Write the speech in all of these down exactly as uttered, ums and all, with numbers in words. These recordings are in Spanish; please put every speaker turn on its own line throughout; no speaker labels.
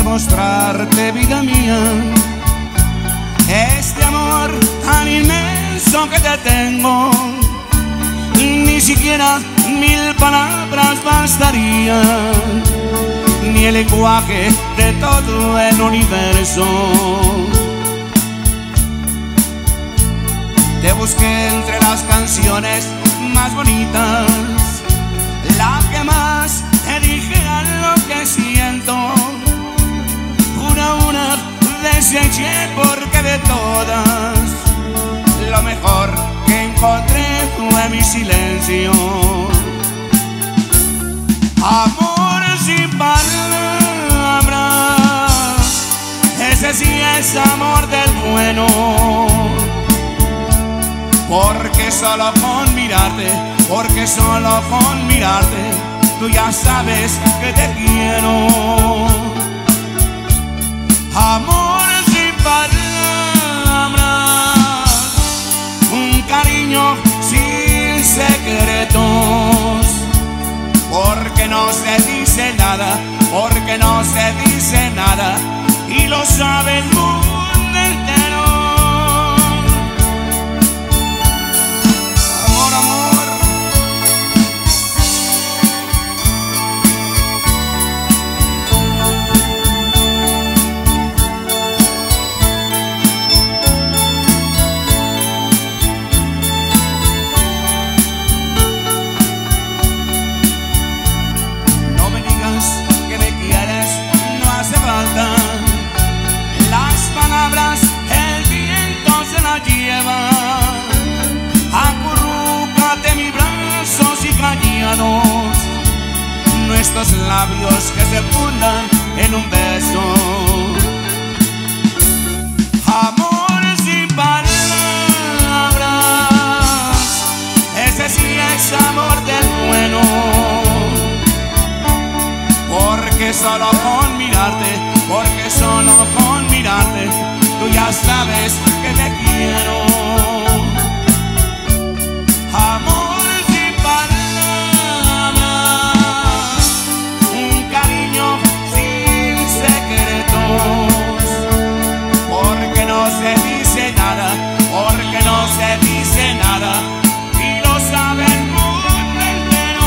demostrarte, vida mía, este amor tan inmenso que te tengo. Ni siquiera mil palabras bastarían, ni el lenguaje de todo el universo. Te busqué entre las canciones más bonitas, la que más te dijera lo que siento. Una a una deseché porque de todas lo mejor que encontré fue mi silencio. Amor sin palabras, ese sí es amor del bueno. Porque solo con mirarte, porque solo con mirarte, tú ya sabes que te quiero. Amor sin palabras, un cariño sin secretos, porque no se dice nada, porque no se dice nada, y lo sabe el mundo entero. Amor, amor. Las palabras el viento se las lleva. Acurrúcate mis brazos y cállanos, nuestros labios que se fundan en un beso. Amor sin palabras, ese sí es amor del bueno. Porque solo con mirarte, porque solo con mirarte, tú ya sabes que te quiero. Amor sin palabras, un cariño sin secretos, porque no se dice nada, porque no se dice nada, y lo sabe el mundo entero.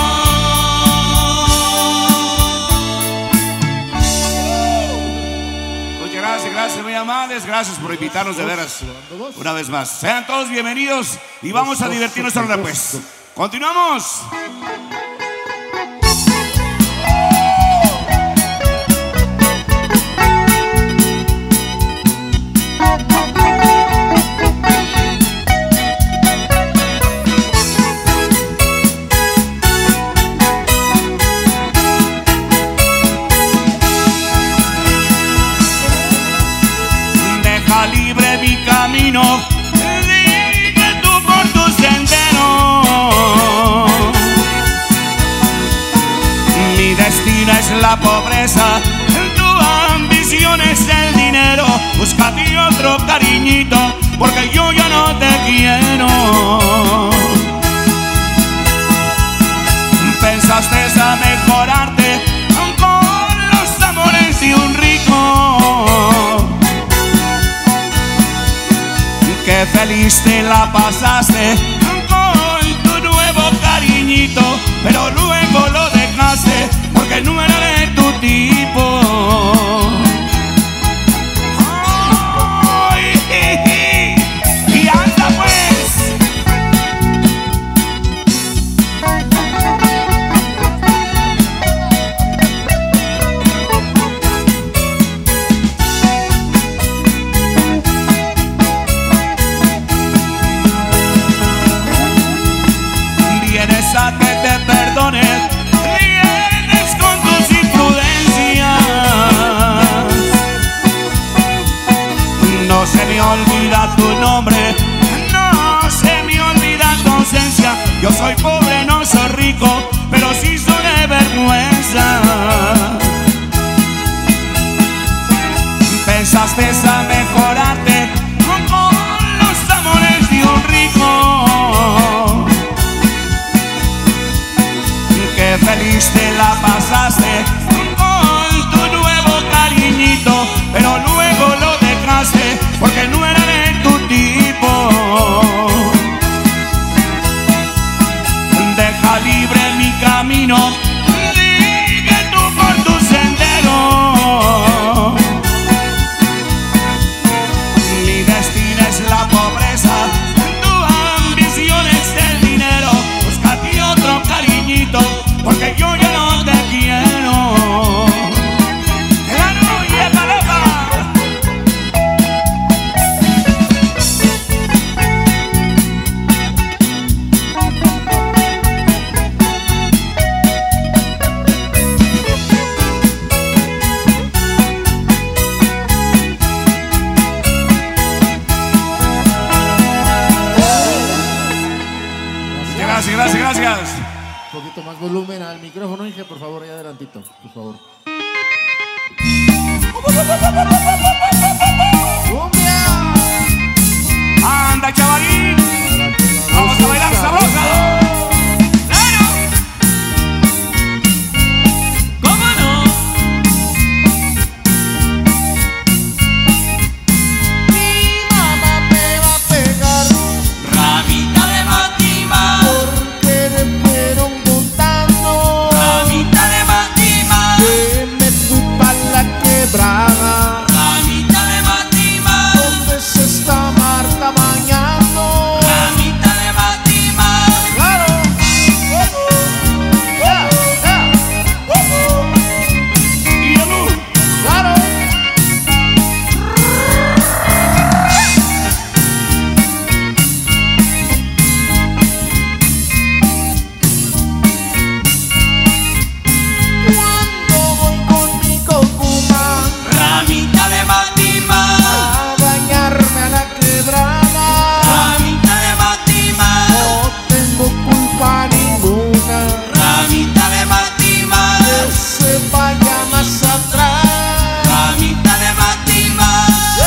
Gracias, gracias, muy amables. Gracias por invitarnos de veras una vez más. Sean todos bienvenidos y vamos a divertirnos ahora pues. Continuamos. Libre mi camino, sigue tú por tu sendero. Mi destino es la pobreza, tu ambición es el dinero. Búscate otro cariñito, porque yo ya no te quiero. Pensaste a mejorarte con los amores de un rico. Qué feliz te la pasaste con tu nuevo cariñito, pero luego lo dejaste porque no era de tu tipo. Ay, y anda pues. A que te perdone, vienes con tus imprudencias. No se me olvida tu nombre, no se me olvida tu ausencia. Yo soy pobre, no soy rico, pero sí soy de vergüenza. Pensaste a mejorarte con los amores de un rico. Qué feliz te la pasaste con tu nuevo cariñito.
Más volumen al micrófono, Inge, por favor, ahí adelantito, por favor. ¡Cumbia!
¡Anda, chavalín! ¡Vamos a bailar sabrosa! ¡Claro! ¿Cómo no?
Mi mamá me va a pegar,
Ramita de Matima,
porque le fueron contando
Ramita de Matima,
que me fui pa' la quebrada.
Ramita de Matima,
¿Dónde se está Marta bañando?
Ramita de Matima.
¡Claro! ¡Uh! ¡Ya! ¡Ya! ¡Uh!
Y yo no.
¡Claro! Cuando voy con mi cocuma
Ramita de Matima,
a bañarme a la quebrada,
Ramita de Matima,
no tengo culpa ninguna,
Ramita de Matima,
que se vaya más atrás.
Ramita de Matima.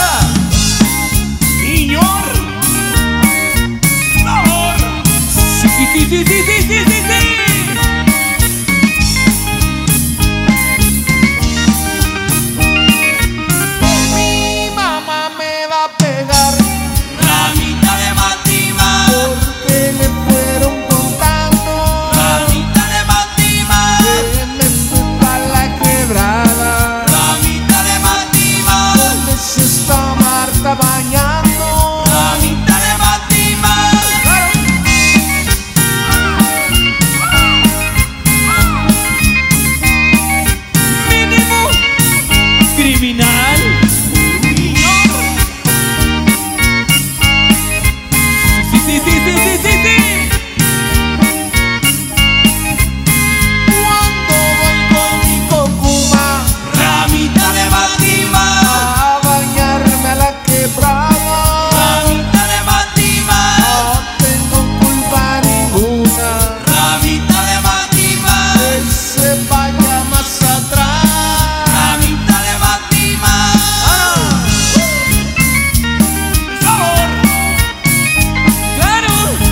Señor, favor. Sí, sí, sí, sí, sí, sí, sí, sí, sí.
Mi mamá me va a pegar,
Ramita de Matima,
porque le fueron contando
Ramita de Matima,
que me fui pa' la quebrada.
Ramita de Matima,
¿Dónde se está Marta bañando?
Ramita de Matima. Mínimo criminal. Señor. Sí, sí, sí, sí, sí, sí, sí.
Cuando voy con mi cocuma
Ramita de Matima,
a bañarme a la quebrada,
Ramita de Matima,
no tengo culpa ninguna,
Ramita de Matima,
que se vaya más atrás.
Ramita de Matima. ¡Sabor! ¡Claro!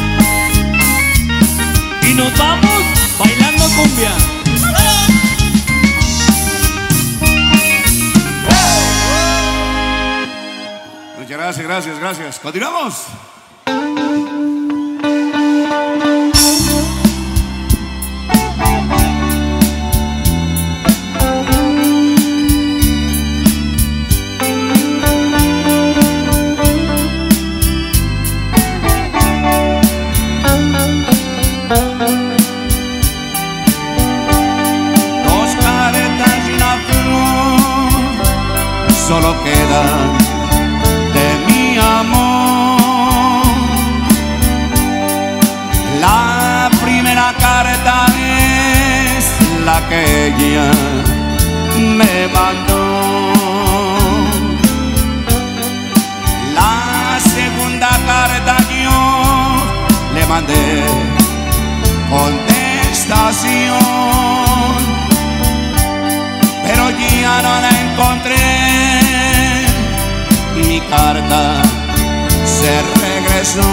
Y nos vamos bailando cumbia. Muchas gracias, gracias, gracias. Continuamos. Dos caretas y una flor solo quedan de mi amor. La primera carta es la que ella me mandó. La segunda carta yo le mandé contestación, pero ya no la encontré. Mi carta se regresó.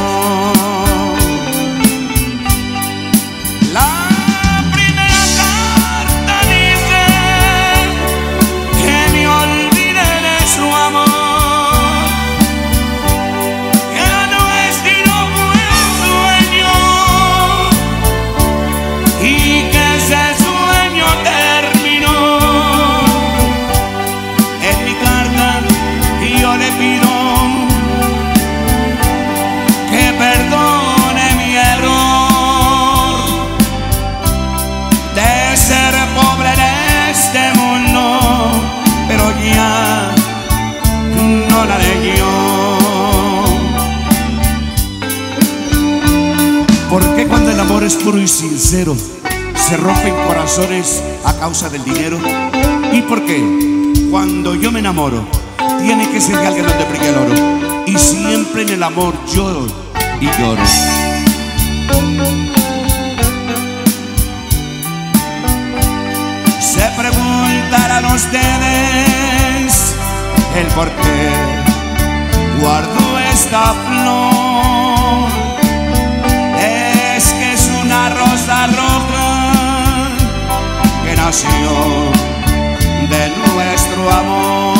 La primera carta dice que me olvide de su amor, que lo nuestro fue un sueño y que ese sueño terminó. En mi carta yo le pido que perdone mi error de ser pobre en este mundo, pero ya no la haré yo. Porque cuando el amor es puro y sincero se rompen corazones a causa del dinero. ¿Y por qué? Cuando yo me enamoro tiene que ser de alguien donde brille el oro. Y siempre en el amor lloro y lloro. se preguntarán ustedes el por qué guardo esta flor. Es que es una rosa roja que nació de nuestro amor.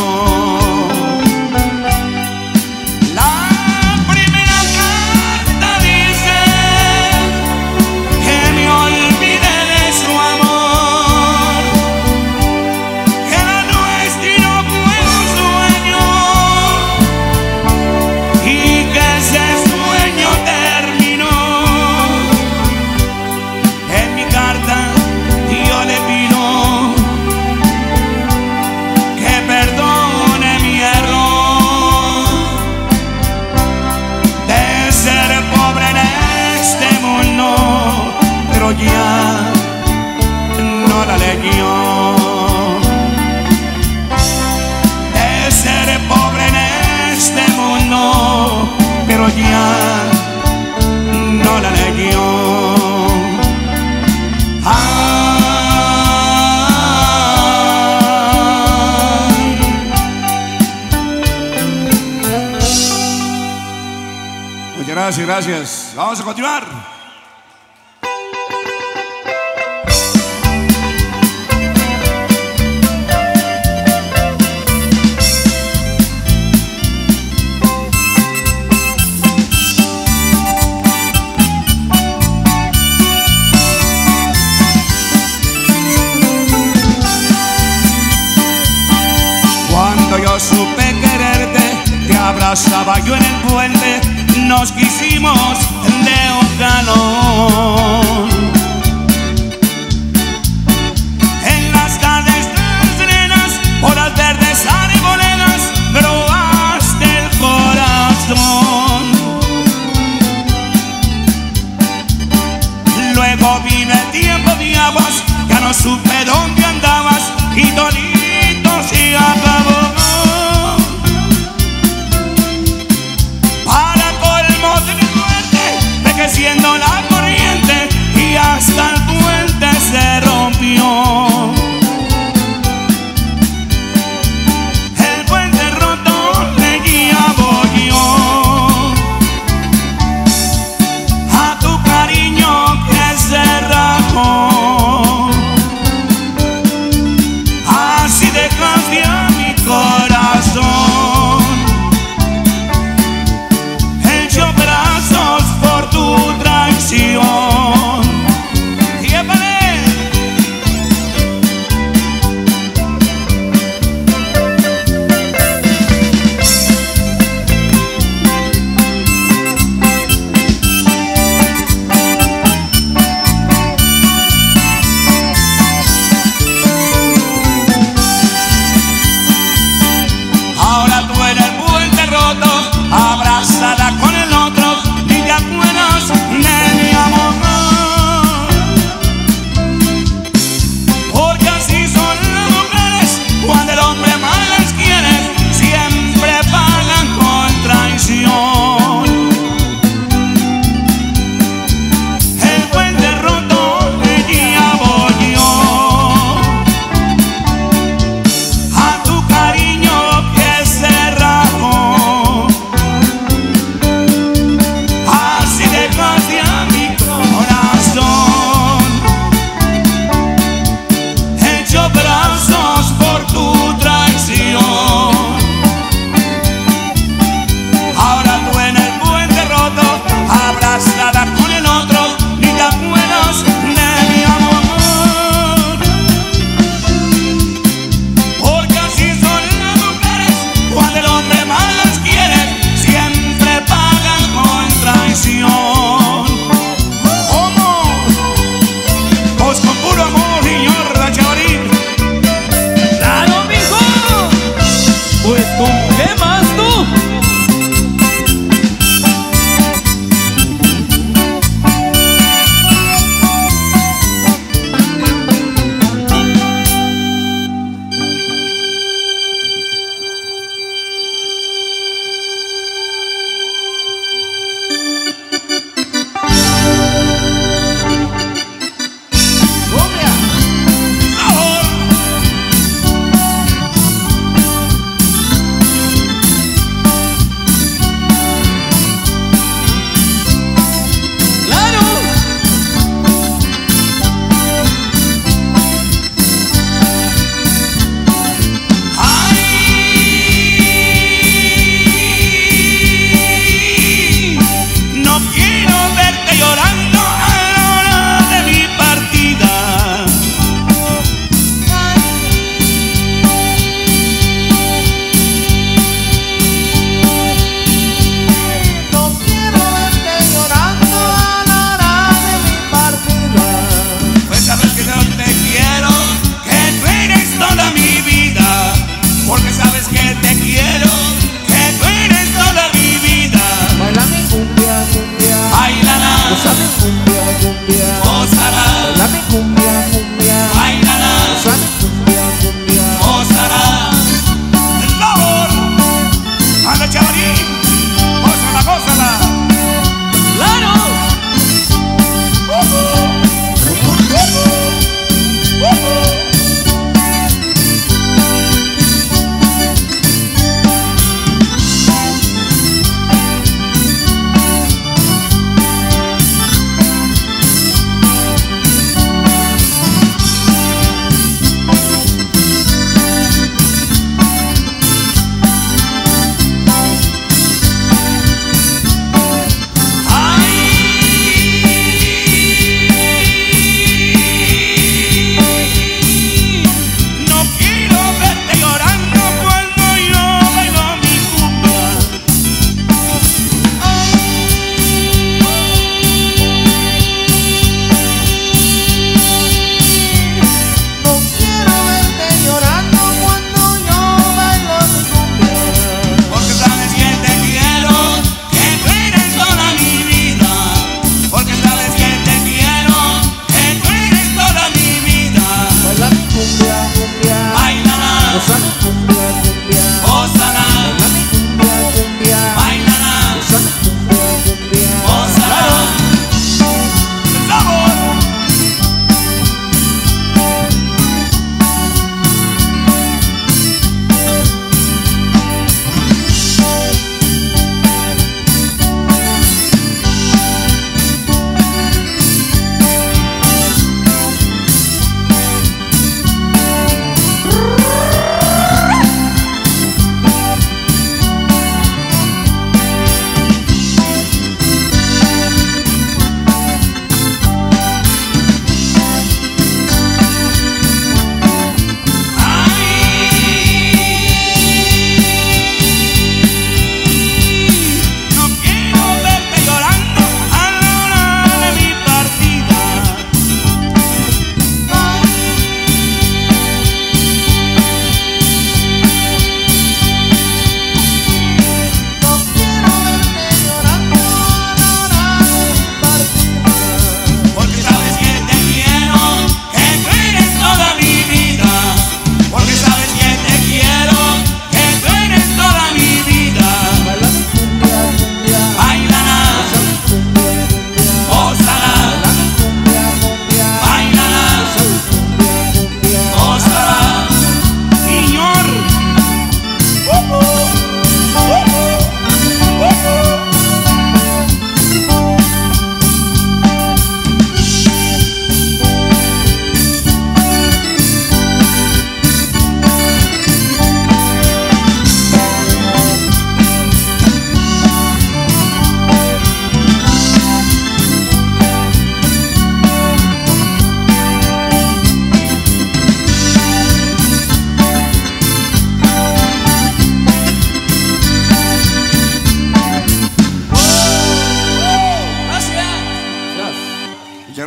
Ya no la leyó de ser pobre en este mundo, pero ya no la leyó. Muchas gracias, gracias. Vamos a continuar. Yo supe quererte, te abrazaba yo en el puente, nos quisimos de un calor. En las tardes serenas, por las verdes arboledas, probaste el corazón. Luego vino el tiempo de aguas, ya no supe dónde andabas y todito se acabó. Siendo la corriente y hasta el puente se rompió. El puente roto le guiaba yo a tu cariño que se rajó. Así dejaste a mi corazón hecho pedazos por tu traición. Ahora tú en el puente roto, abrazada con el otro, ni te acuerdas de mi amor. Porque así son las mujeres, cuando el hombre más las quiere, siempre pagan con traición. El puente roto le llevo yo a tu cariño que se rajó. Así dejaste a mi corazón hecho brazos por tu traición. Ahora tú en el puente roto, abrazada con el otro, ni te acuerdas de mi amor. Porque así son las mujeres, cuando el hombre más las quiere, siempre pagan con traición. ¿Cómo? Pues con puro amor, señor Racharín.
¡Claro, mijo! Pues ¿con qué más tú?
¡Sabor!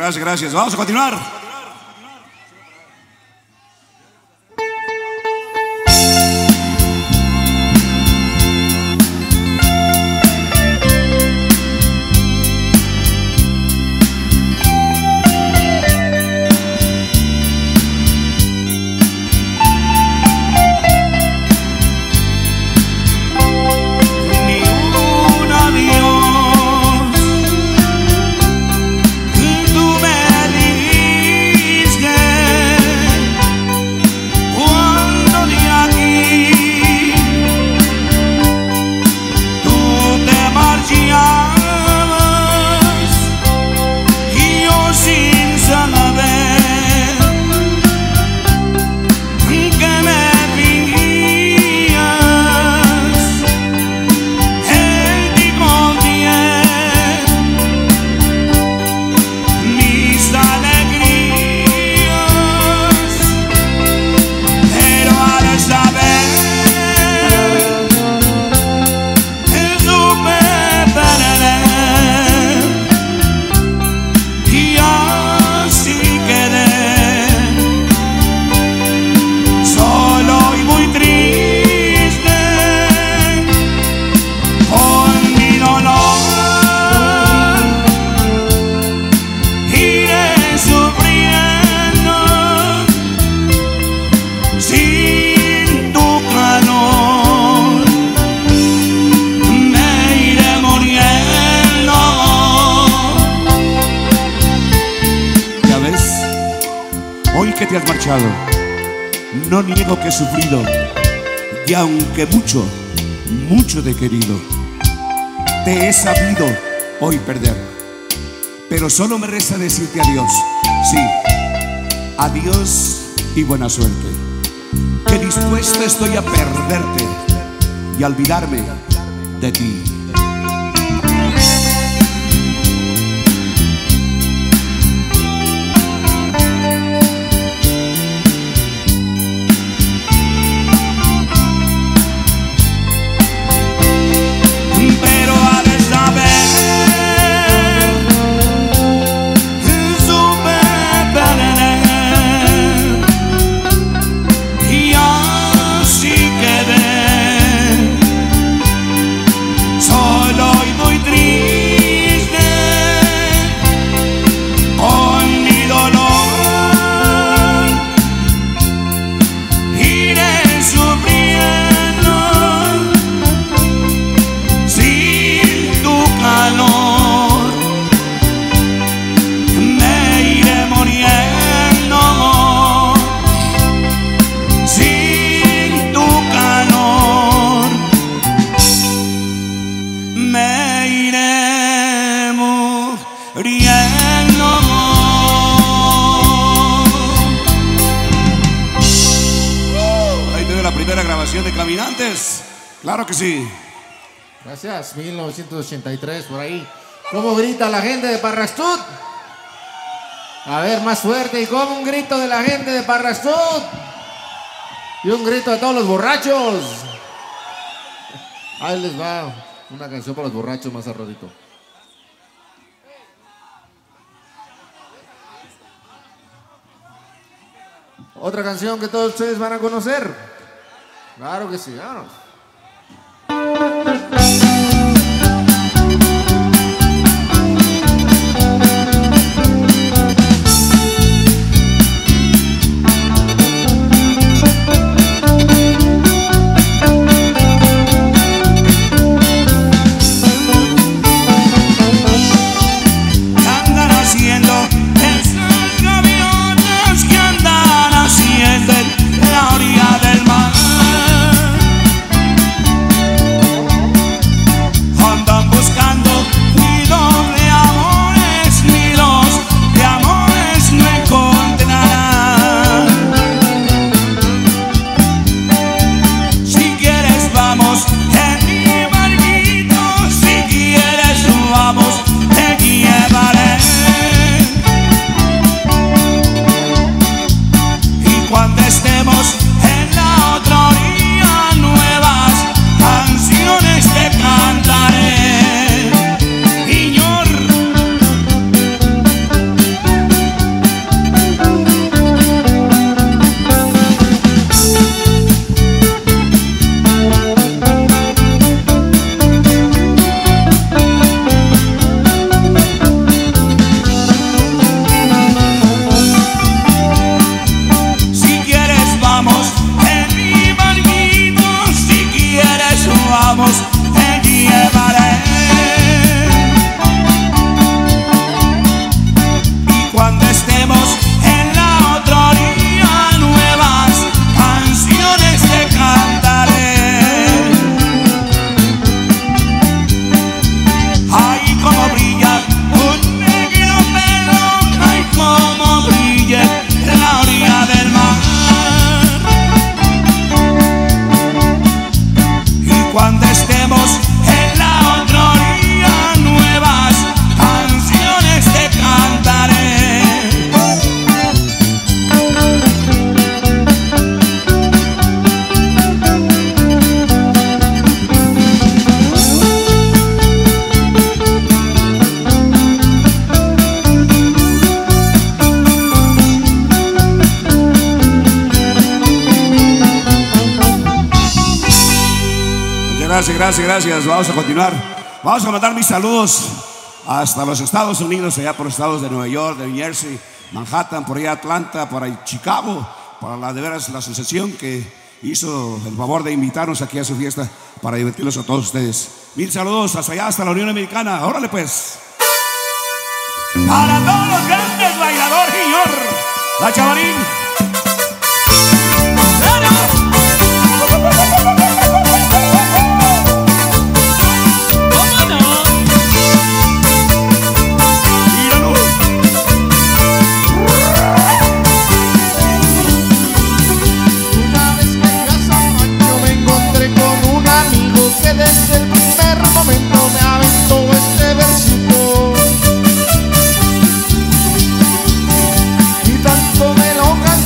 Gracias, gracias. Vamos a continuar. Que te has marchado, no niego que he sufrido, y aunque mucho, mucho te he querido, te he sabido hoy perder, pero solo me resta decirte adiós, sí, adiós y buena suerte, que dispuesto estoy a perderte y a olvidarme de ti. De Caminantes, claro que sí.
Gracias, mil novecientos ochenta y tres, por ahí. ¿Cómo grita la gente de Parrastut? A ver, más fuerte. ¿Y cómo un grito de la gente de Parrastut? Y un grito de todos los borrachos. Ahí les va una canción para los borrachos más al ratito. Otra canción que todos ustedes van a conocer. Claro que sí, vámonos.
¿Qué andan haciendo esas gaviotas? ¿Qué andan haciendo en la orilla del mar? vamos, te llevaré. Y cuando estemos en la otra orilla, nuevas canciones te cantaré. Ay, cómo brilla un negro pelo, ay, cómo brilla la orilla del mar. Y cuando estemos en la otra orilla, nuevas canciones te cantaré. Gracias, gracias, gracias. Vamos a continuar. Vamos a mandar mis saludos hasta los Estados Unidos, allá por los estados de Nueva York, de New Jersey, Manhattan, por allá Atlanta, por ahí Chicago, para la de veras la asociación que hizo el favor de invitarnos aquí a su fiesta para divertirlos a todos ustedes. Mil saludos hasta allá, hasta la Unión Americana. Órale pues. Para todos los grandes bailadores, señor. La Chavarín.
Desde el primer momento me aventó este versito y tanto me lo canté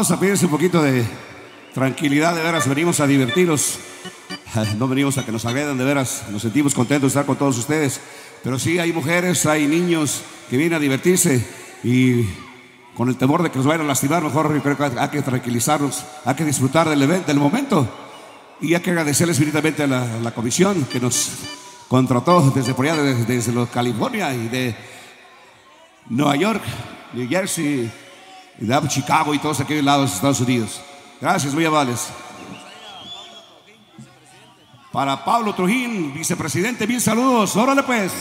Vamos a pedirse un poquito de tranquilidad, de veras, venimos a divertirnos. No venimos a que nos agredan, de veras, nos sentimos contentos de estar con todos ustedes. Pero sí, hay mujeres, hay niños que vienen a divertirse y con el temor de que nos vayan a lastimar, mejor yo creo que hay que tranquilizarnos, hay que disfrutar del evento, del momento. Y hay que agradecerles infinitamente a la, a la comisión que nos contrató desde por allá, desde, desde los California y de Nueva York, New Jersey, y de Chicago y todos aquellos lados de Estados Unidos. Gracias, muy amables. Para Pablo Trujín, vicepresidente, mil saludos. Órale pues.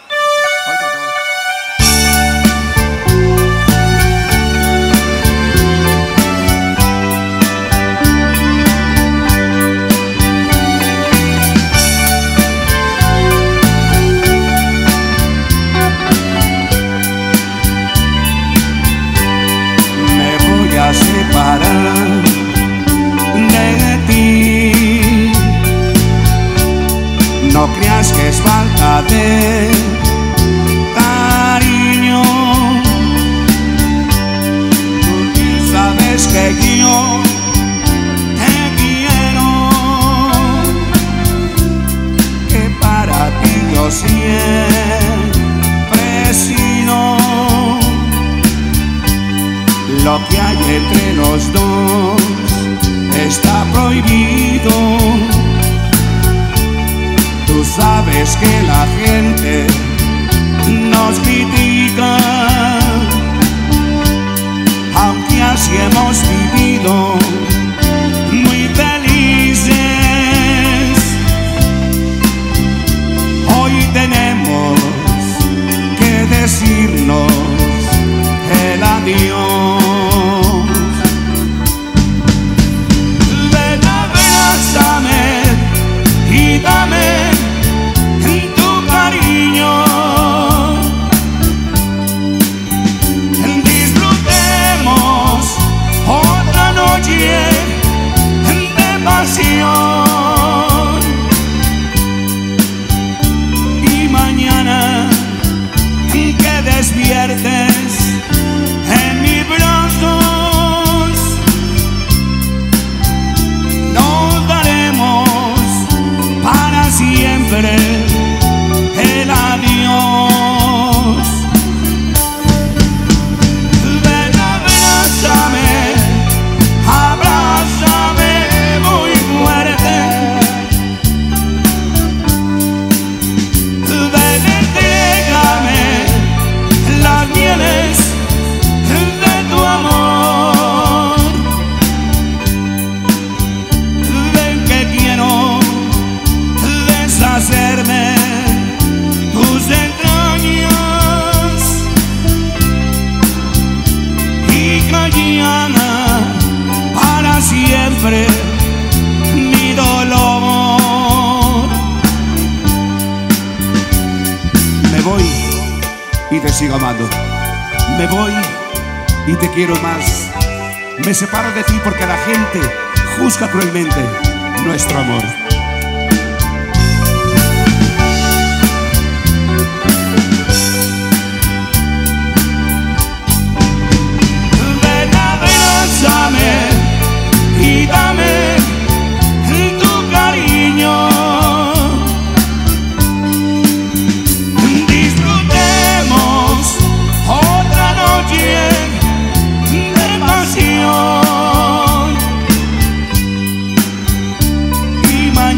Me voy a separar de ti. No creas que es falta de cariño. Tú sabes que yo te quiero, que para ti yo siempre he sido. Lo que hay entre los dos está prohibido. Tú sabes que la gente nos critica, aunque así hemos vivido muy felices. Hoy tenemos que decirnos el adiós. Ven, abrázame y dame tu cariño. Disfrutemos otra noche de pasión. Y mañana que despiertes en mis brazos, nos daremos para siempre el adiós. Ven, abrázame, abrázame muy fuerte. Ven, entrégame las mieles de tu amor. Ven que quiero deshacerme tus entrañas y mañana para siempre mi dolor.
Me voy y te sigo amando. Me voy y te quiero más. Me separo de ti porque la gente juzga cruelmente nuestro amor.
Ven, abrázame y dame tu cariño. Disfrutemos otra noche de pasión. Y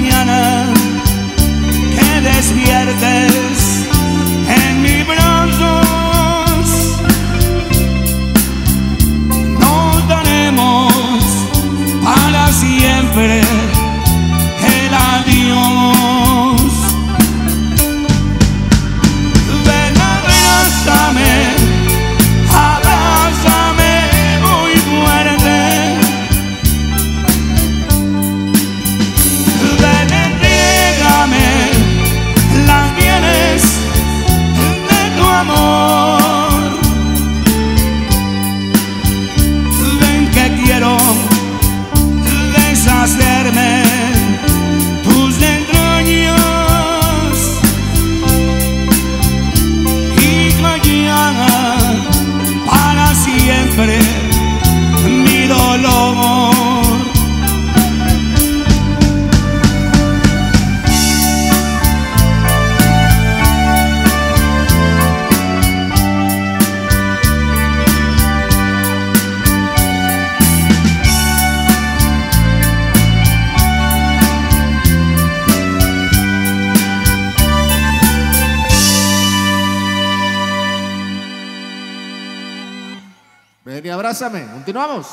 Abrázame. Continuamos.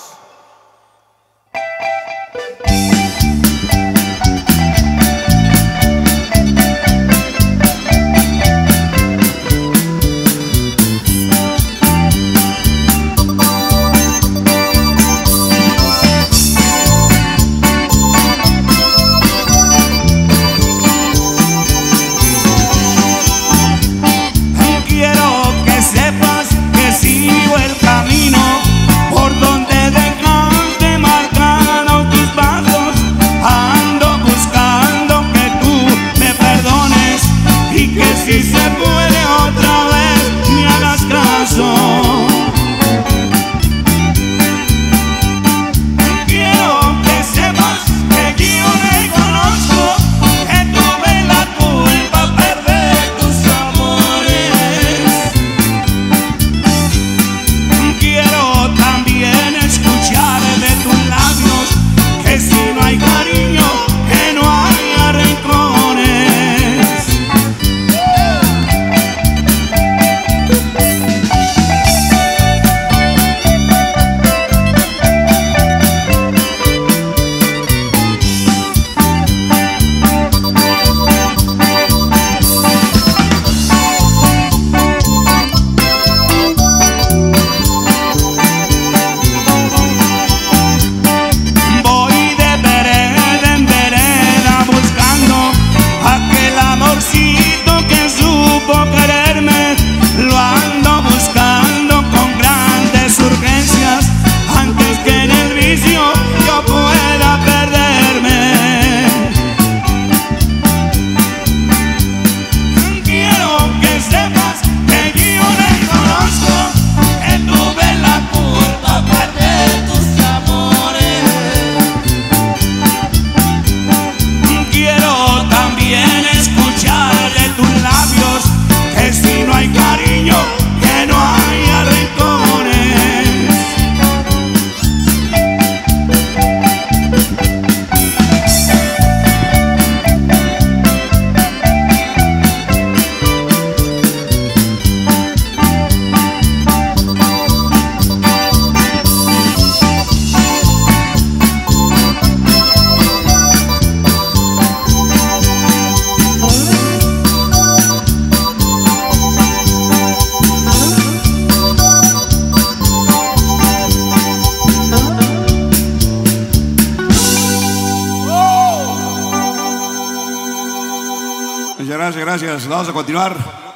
Gracias, gracias. Vamos a continuar.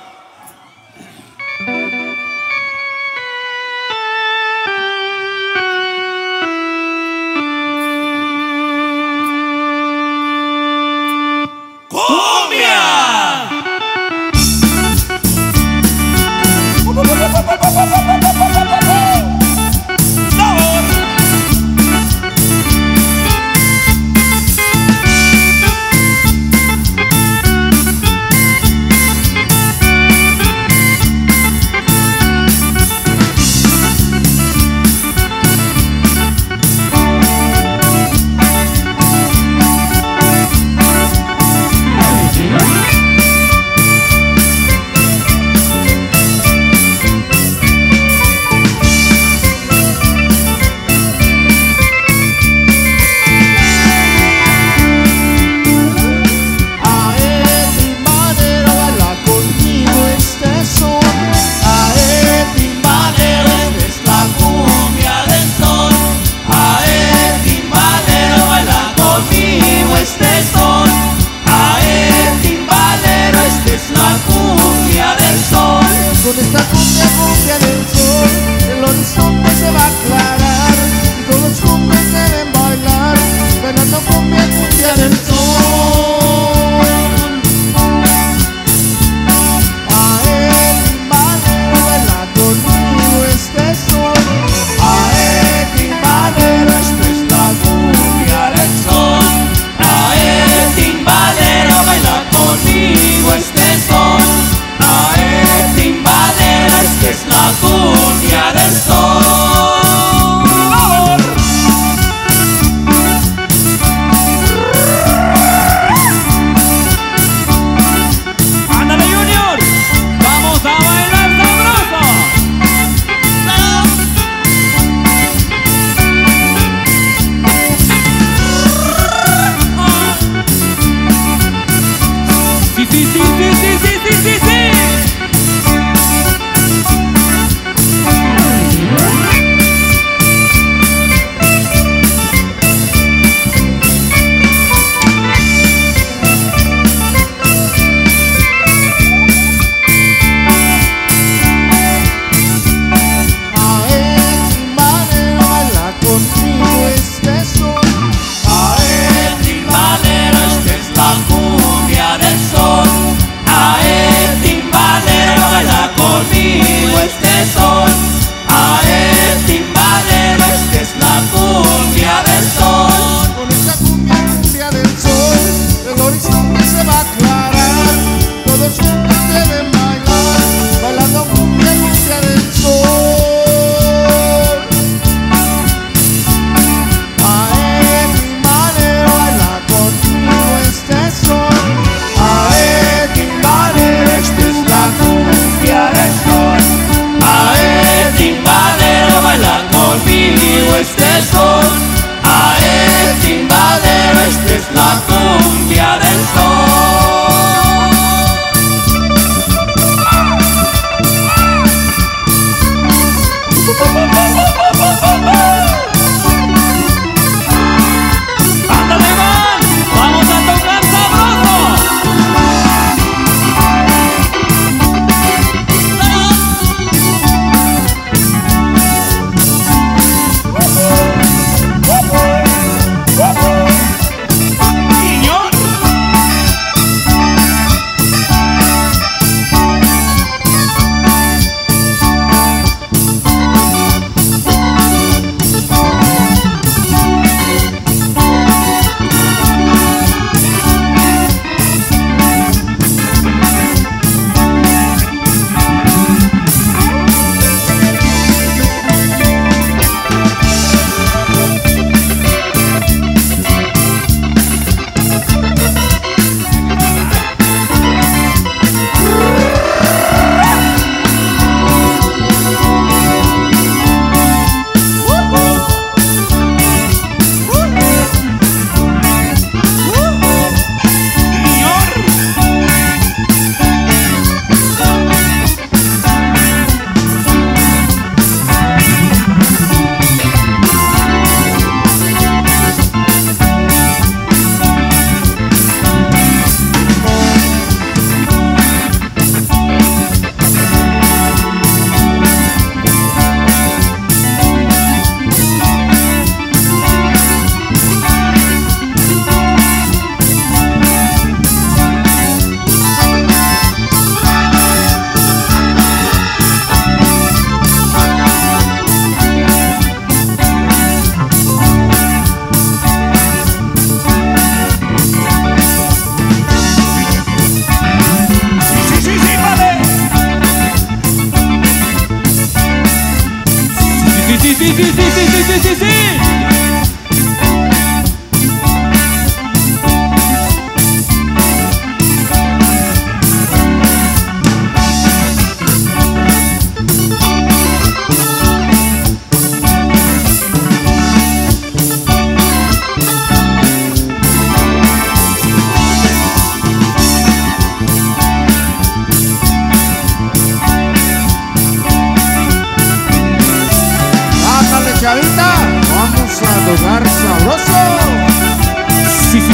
Con esta cumbia, cumbia del sol, el horizonte se va a aclarar y todos los cumbias deben bailar, bailando cumbia, cumbia del sol. A él, timbalero, baila conmigo este sol. A él, timbalero, esta es la cumbia del sol.
A él, timbalero, baila conmigo este sol. A él, timbalero, esta es la cumbia del sol.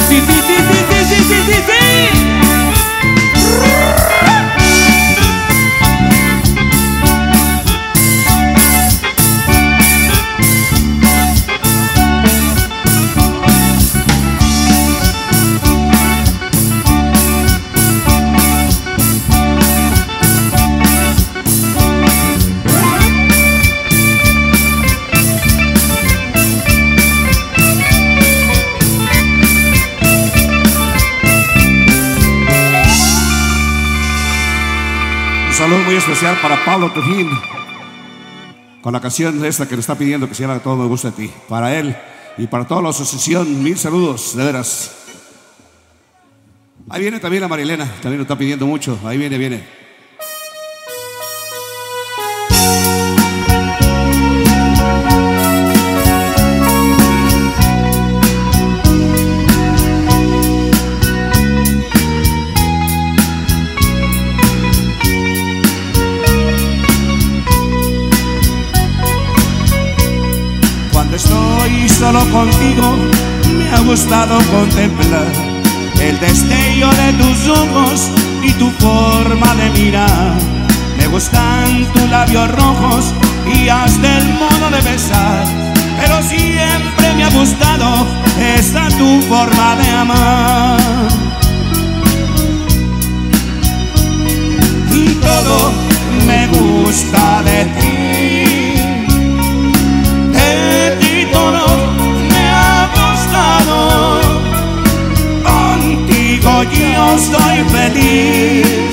Sí, sí, sí, sí, sí, sí, sí, sí, sí.
Un saludo muy especial para Pablo Tujín, con la canción esta que le está pidiendo, que se llama Todo me gusta de ti. Para él y para toda la asociación, mil saludos, de veras. Ahí viene también la Marilena, también lo está pidiendo mucho. Ahí viene, viene.
Cuando estoy solo contigo, me ha gustado contemplar el destello de tus ojos y tu forma de mirar. Me gustan tus labios rojos y hasta el modo de besar, pero siempre me ha gustado esa tu forma de amar. Todo me gusta de ti, de ti todo me ha gustado. Contigo yo soy feliz,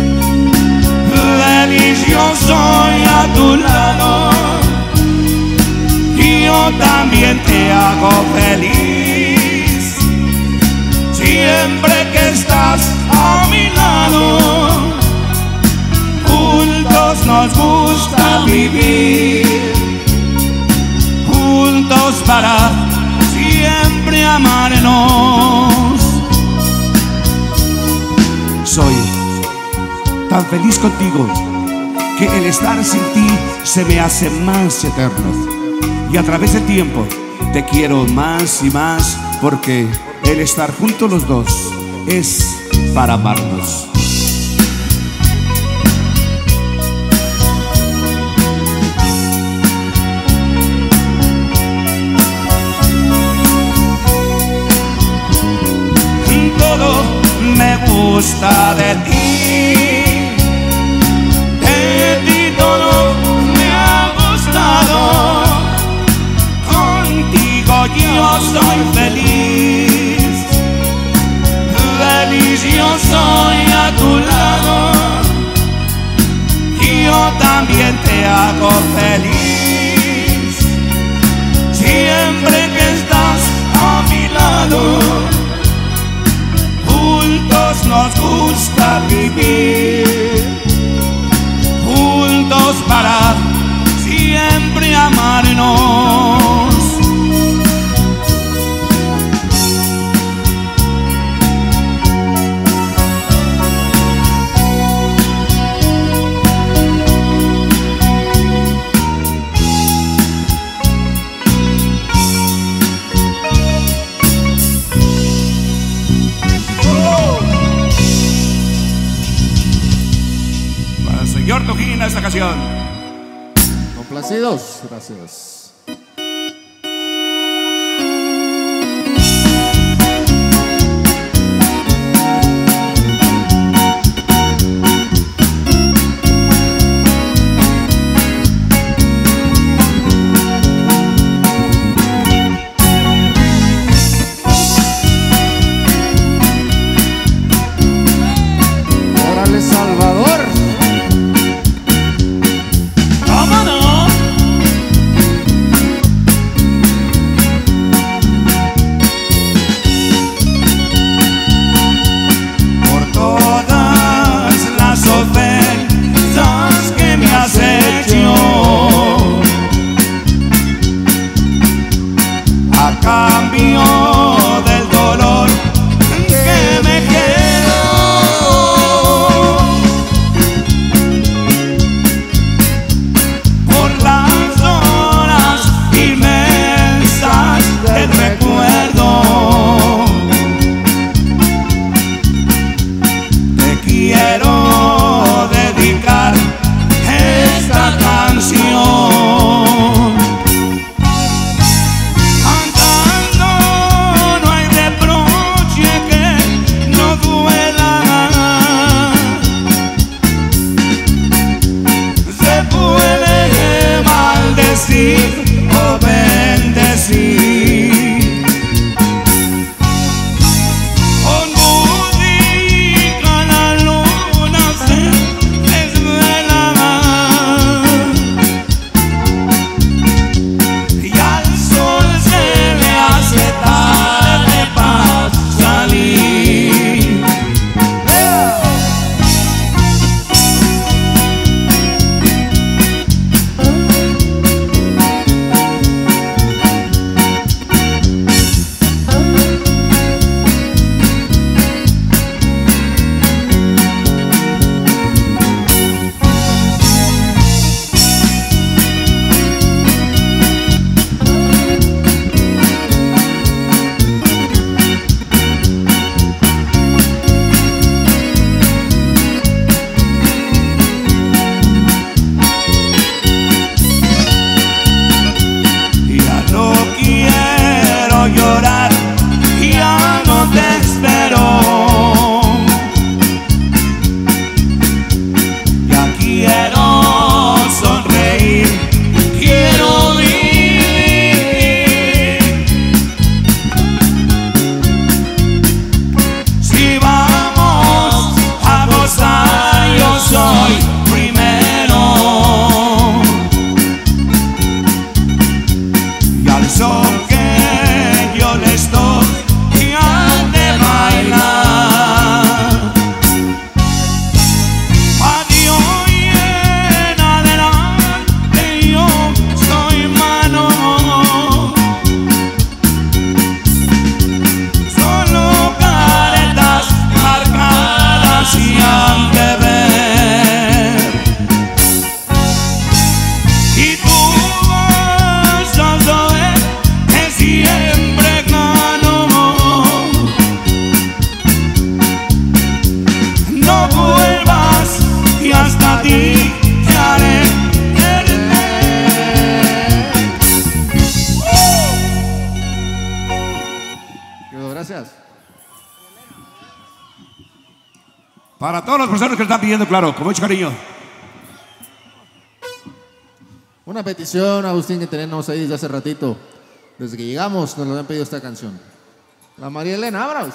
feliz yo soy a tu lado. Yo también te hago feliz, siempre que estás a mi lado. Juntos nos gusta vivir, juntos para siempre amarnos.
Soy tan feliz contigo que el estar sin ti se me hace más eterno. Y a través del tiempo te quiero más y más, porque el estar juntos los dos es para amarnos.
Todo me gusta de ti, de ti todo me ha gustado. Contigo yo soy feliz, feliz yo soy a tu lado. Yo también te hago feliz, siempre que estás a mi lado. Juntos nos gusta vivir, juntos para siempre amarnos.
Señor Tujín, esta canción.
Complacidos, gracias. Órale, Salvador.
¿Cómo no?
no vuelvas y hasta a ti te haré perder.
Gracias.
Para todos los profesores que están pidiendo, claro, con mucho cariño.
Una petición, Agustín, que tenemos ahí desde hace ratito. Desde que llegamos nos lo han pedido esta canción. La María Elena, vámonos.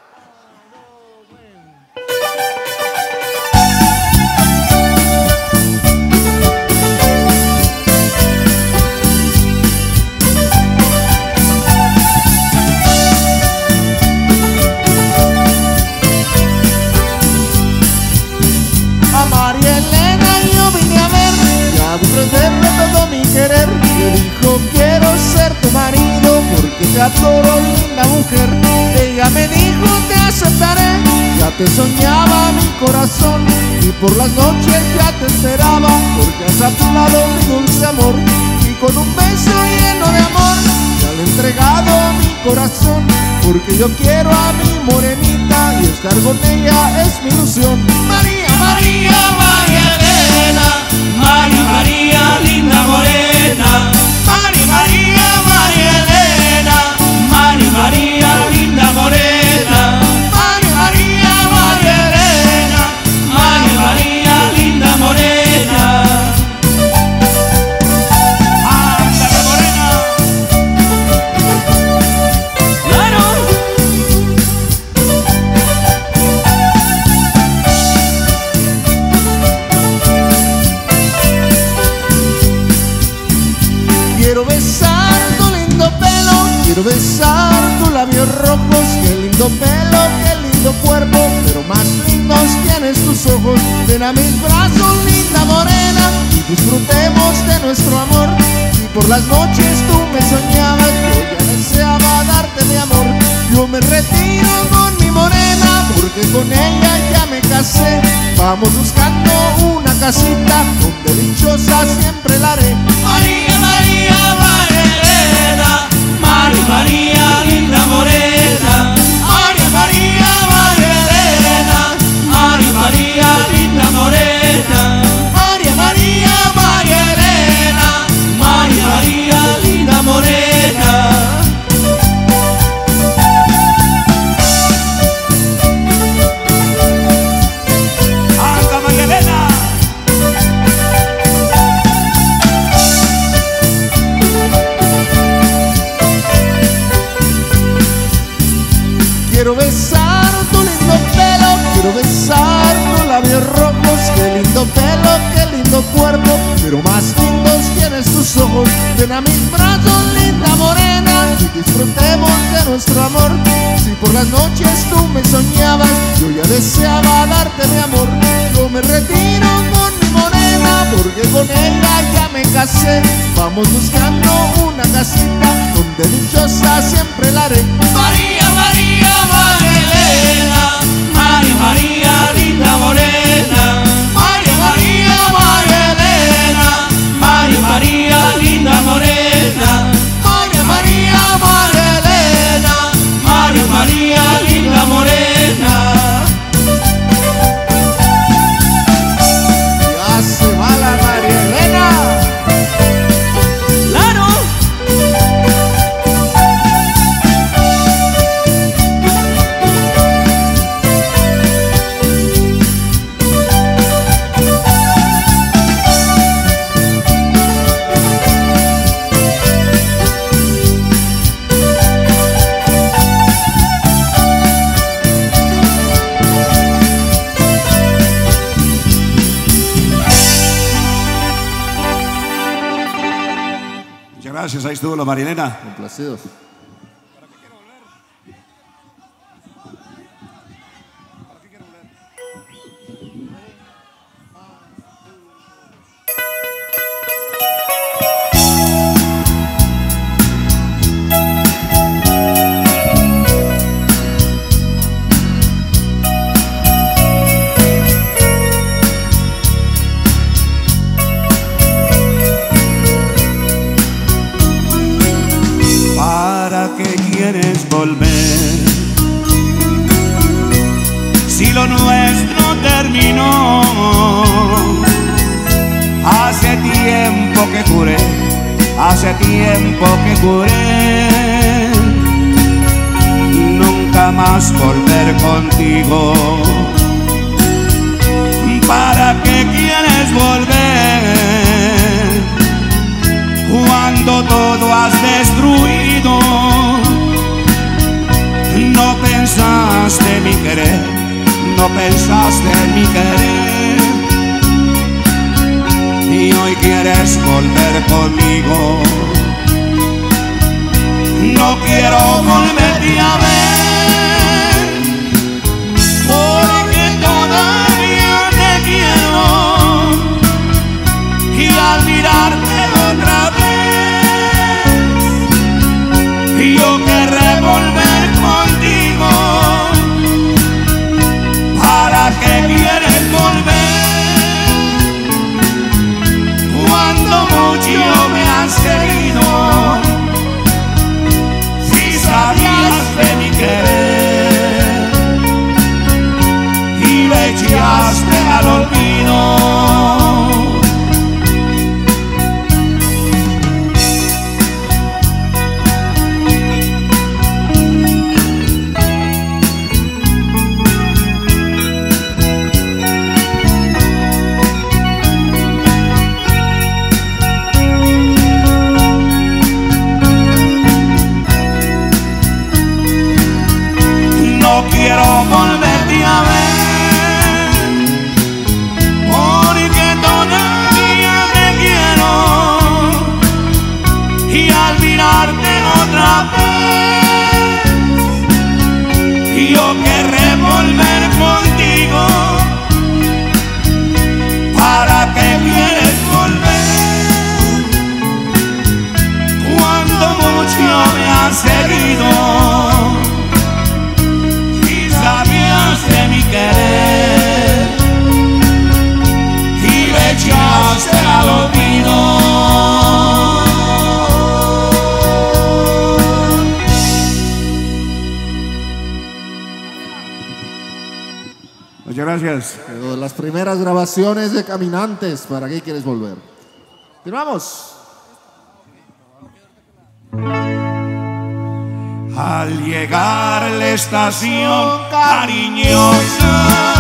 A María Elena yo vine a ver, ya ofrecerle todo mi querer. Le dijo quiero ser tu marido porque te adoro, linda mujer. Ella me dijo te aceptaré, ya te soñaba mi corazón y por las noches ya te esperaba porque has a tu lado mi dulce amor. Y con un beso lleno de amor ya le he entregado mi corazón porque yo quiero a mi morenita y estar con ella es mi ilusión. María,
María, María Elena, María, María, linda morena. María, María, María Elena, María, María, linda morena. María, María, María Elena, María, María, linda morena.
¡Ándale, morena!
¡Claro!
quiero besar tu lindo pelo, quiero besar tus labios rojos. Qué lindo pelo, qué lindo cuerpo, pero más lindos tienes tus ojos. Ven a mis brazos, linda morena, y disfrutemos de nuestro amor. Si por las noches tú me soñabas, yo ya deseaba darte mi amor. Yo me retiro con mi morena, porque con ella ya me casé. Vamos buscando una casita, donde dichosa siempre la haré.
María, María, María Elena, María, María, linda morena. María, María, María Elena, María, María, linda morena. María, María, María Elena, María, María, linda morena.
¡Anda, María Elena!
Quiero besar tu lindo pelo, quiero besar tus labios rojos. Qué lindo pelo, qué lindo cuerpo, pero más lindos tienes tus ojos. Ven a mis brazos, linda morena, y disfrutemos de nuestro amor. Si por las noches tú me soñabas, yo ya deseaba darte mi amor. Yo me retiro con mi morena, porque con ella ya me casé. Vamos buscando una casita, donde dichosa siempre la haré.
María, María, María Elena, María, María, linda morena. María, María, María Elena, María, María, linda morena. María, María, María Elena, María, María, linda morena.
Ya se va la María Elena.
¡Claro!
Muchas gracias, ahí estuvo la Marilena.
Complacidos.
¿Para qué quieres volver? Si lo nuestro te terminó. Hace tiempo que juré, hace tiempo que juré nunca más volver contigo. ¿Para qué quieres volver cuando todo has destruido? No pensaste en mi querer, no pensaste en mi querer, y hoy quieres volver conmigo. No quiero volverte a ver, porque todavía te quiero, y al mirarte otra vez, yo querré volver contigo. ¿Para qué quieres volver cuando mucho me has querido? Si sabías de mi querer y me echaste al olvido. No quiero volverte a ver, porque todavía te quiero, y al mirarte otra vez, yo querré volver contigo. ¿Para qué quieres volver cuando mucho me has querido? De mi querer y me echaste al olvido.
Muchas gracias.
Pero las primeras grabaciones de Caminantes, ¿para qué quieres volver? Continuamos.
Al llegar a la estación cariñosa,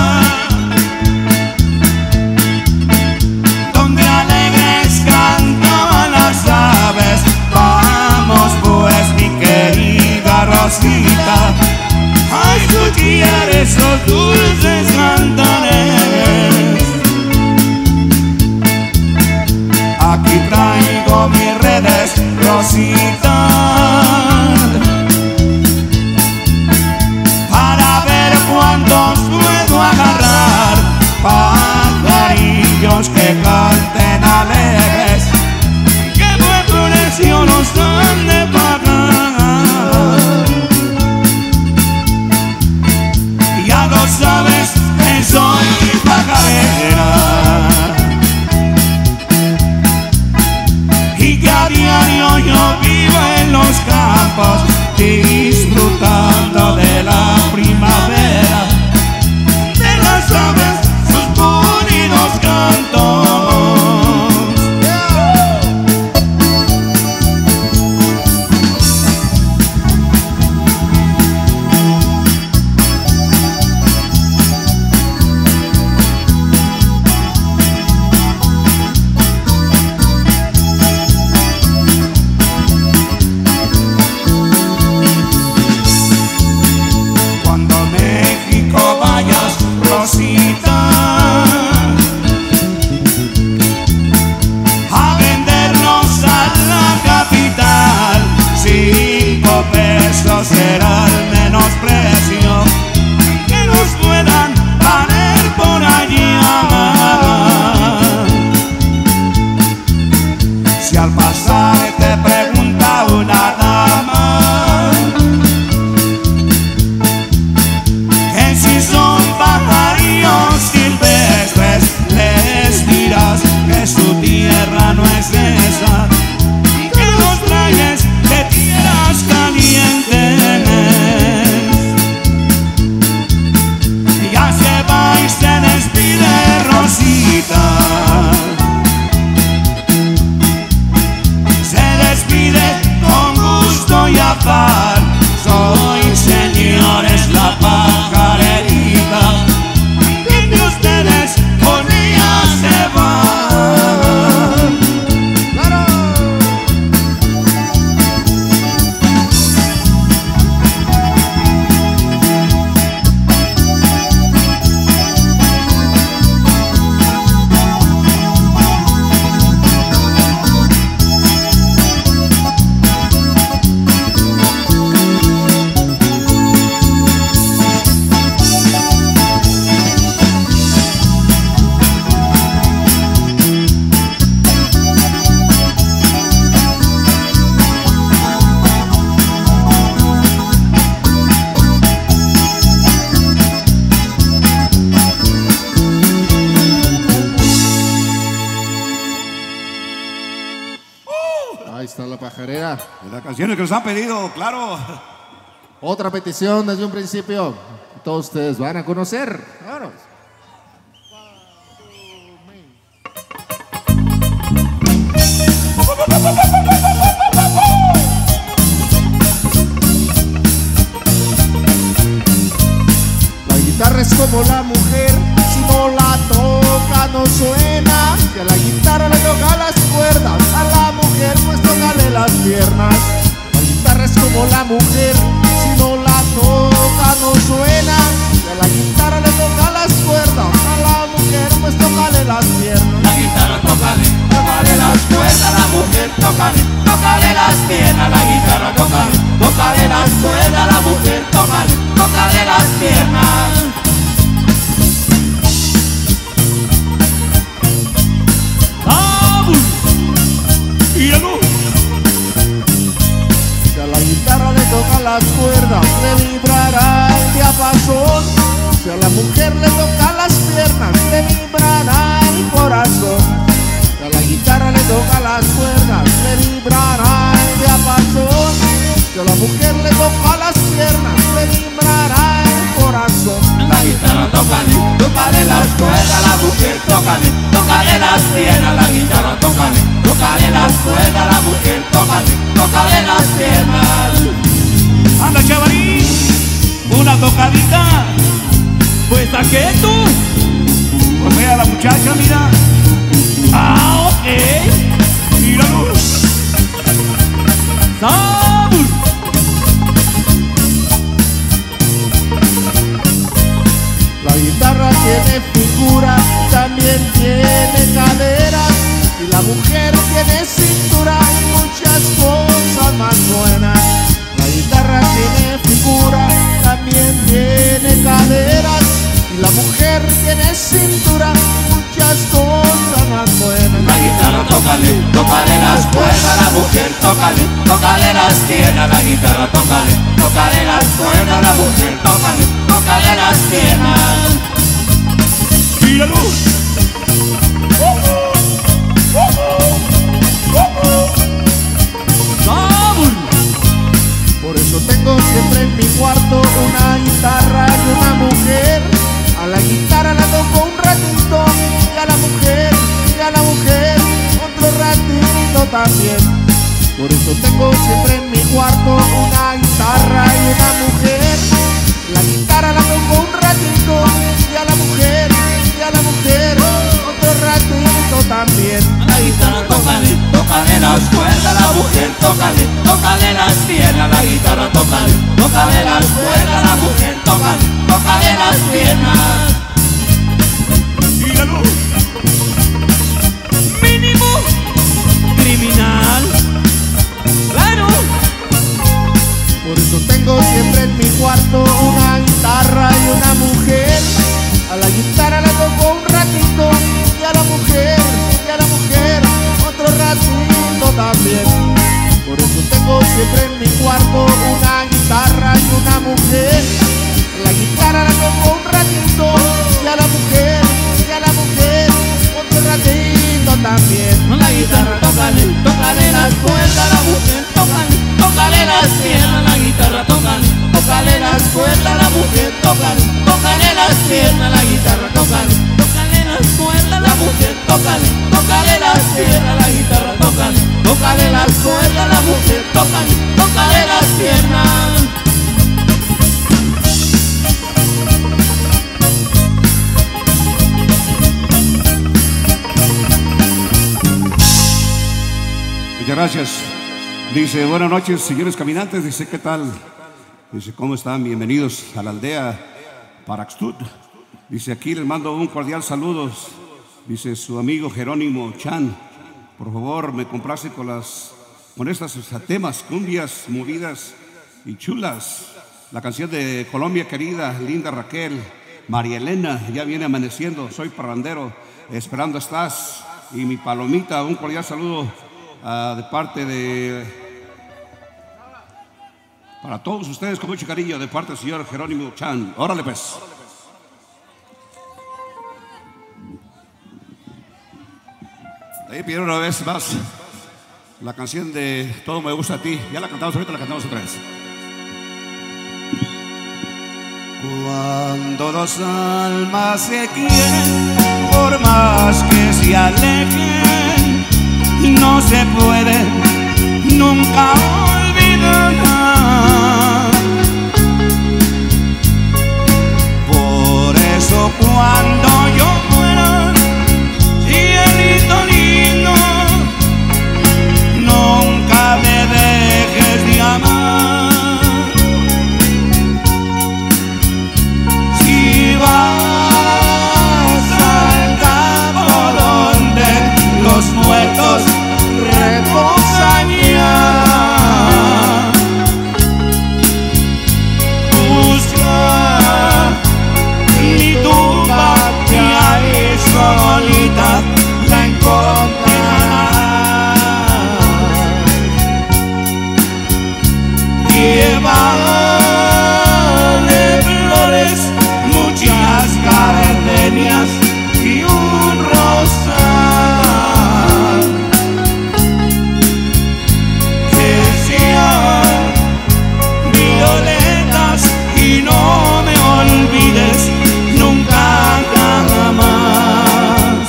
donde alegres cantaban las aves, vamos pues mi querida Rosita, a escuchar esos dulces cantares. Aquí traigo mis redes, Rosita, cuántos puedo agarrar, pajarillos que canten alegres, que buen precio nos han de pagar. Ya lo sabes que soy pajarera, y que a diario yo vivo en los campos disfrutando de la primavera, de las aves, sus bonitos cantos.
pajarera.
De las canciones que nos han pedido, claro.
Otra petición desde un principio. Todos ustedes van a conocer. Vámonos. La guitarra es como la mujer, si no la toca no suena. Si a la guitarra le toca las cuerdas, a la mujer pues tócale las piernas. La guitarra es como la mujer, si no la toca no suena. Si a la guitarra le toca las cuerdas, a la mujer pues tócale las piernas.
La guitarra tócale, tócale las cuerdas, la mujer tócale, tócale las piernas. La guitarra tócale, tócale las cuerdas, la mujer tócale, tócale las piernas. ¡Vamos! ¡Y la luz!
Si a la guitarra le toca las cuerdas, le vibrará el diapasón. Si a la mujer le toca las piernas, le vibrará el corazón. Si a la guitarra le toca las cuerdas, le vibrará el diapasón. Si a la mujer le toca las piernas, le vibrará el corazón.
La guitarra tócale, tócale las cuerdas, la mujer tócale, tócale las piernas. La guitarra tócale, tócale las cuerdas, la mujer tócale, tócale las piernas.
Anda, chavarín, una tocadita.
Pues a qué tú,
Pues ve a la muchacha, mira.
ah, ok,
Y la luz.
¡Vamos!
La guitarra tiene figura, también tiene caderas. Y la mujer tiene cintura y muchas cosas más buenas. La guitarra tiene figura, también tiene caderas. Y la mujer tiene cintura y muchas cosas más buenas.
La guitarra tócale, tócale las cuerdas, la mujer tócale, tócale las piernas. La guitarra tócale, tócale las cuerdas, la mujer tócale, tócale las piernas.
Y la luz.
¡Vamos!
Por eso tengo siempre en mi cuarto una guitarra y una mujer. A la guitarra la toco un ratito y a la mujer, y a la mujer otro ratito también. Por eso tengo siempre en mi cuarto una guitarra y una mujer. La guitarra la toco un ratito y a la mujer, y a la mujer otro ratito también.
La guitarra tócale, tócale las cuerdas, la mujer tócale, tócale las piernas. La guitarra tócale, tócale las cuerdas, la mujer tócale, tócale las piernas.
Y la luz.
Mínimo criminal, claro.
Por eso tengo siempre en mi cuarto una guitarra y una mujer. A la guitarra la toco un ratito y a la mujer, y a la mujer otro ratito también. Por eso tengo siempre en mi cuarto una guitarra y una mujer. A la guitarra la toco un ratito y a la mujer, y a la mujer otro ratito también.
La guitarra tócale, tócale las cuerdas, la mujer tócale, tócale las piernas. La guitarra tócale, tócale las cuerdas, la mujer tócale, tócale las piernas. La guitarra tócale, tócale las cuerdas, la mujer tócale, tócale las piernas. La guitarra tócale, tócale las cuerdas, la mujer tócale, tócale las piernas.
Muchas gracias. Dice, buenas noches, señores caminantes. Dice, ¿qué tal? Dice, ¿cómo están? Bienvenidos a la aldea Paraxtud. Dice, aquí les mando un cordial saludos. Dice, su amigo Jerónimo Chan. Por favor, me complace con las con estas temas, cumbias, movidas y chulas. La canción de Colombia querida, linda Raquel, María Elena, ya viene amaneciendo, soy parrandero, esperando estás. Y mi palomita, un cordial saludo uh, de parte de... Para todos ustedes, con mucho cariño, de parte del señor Jerónimo Chan. Órale pues. Ahí pidieron una vez más. La canción de Todo me gusta a ti. Ya la cantamos ahorita, la cantamos otra vez.
Cuando dos almas se quieren, por más que se alejen, no se puede nunca olvidar. Por eso cuando yo muera, cielito lindo, nunca me dejes de amar. Si vas al campo donde los muertos reposan ya, busca mi tumba que ahí solita la encontrarás. Llévale flores, muchas gardenias y un rosal, que sean violetas y no me olvides nunca jamás.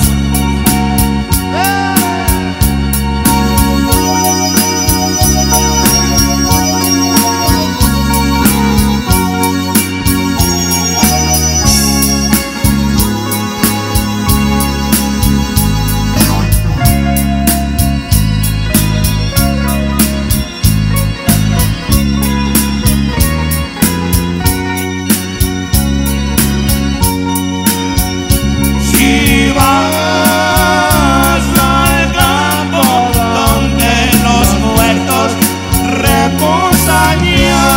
Si vas al campo donde los muertos reposan ya,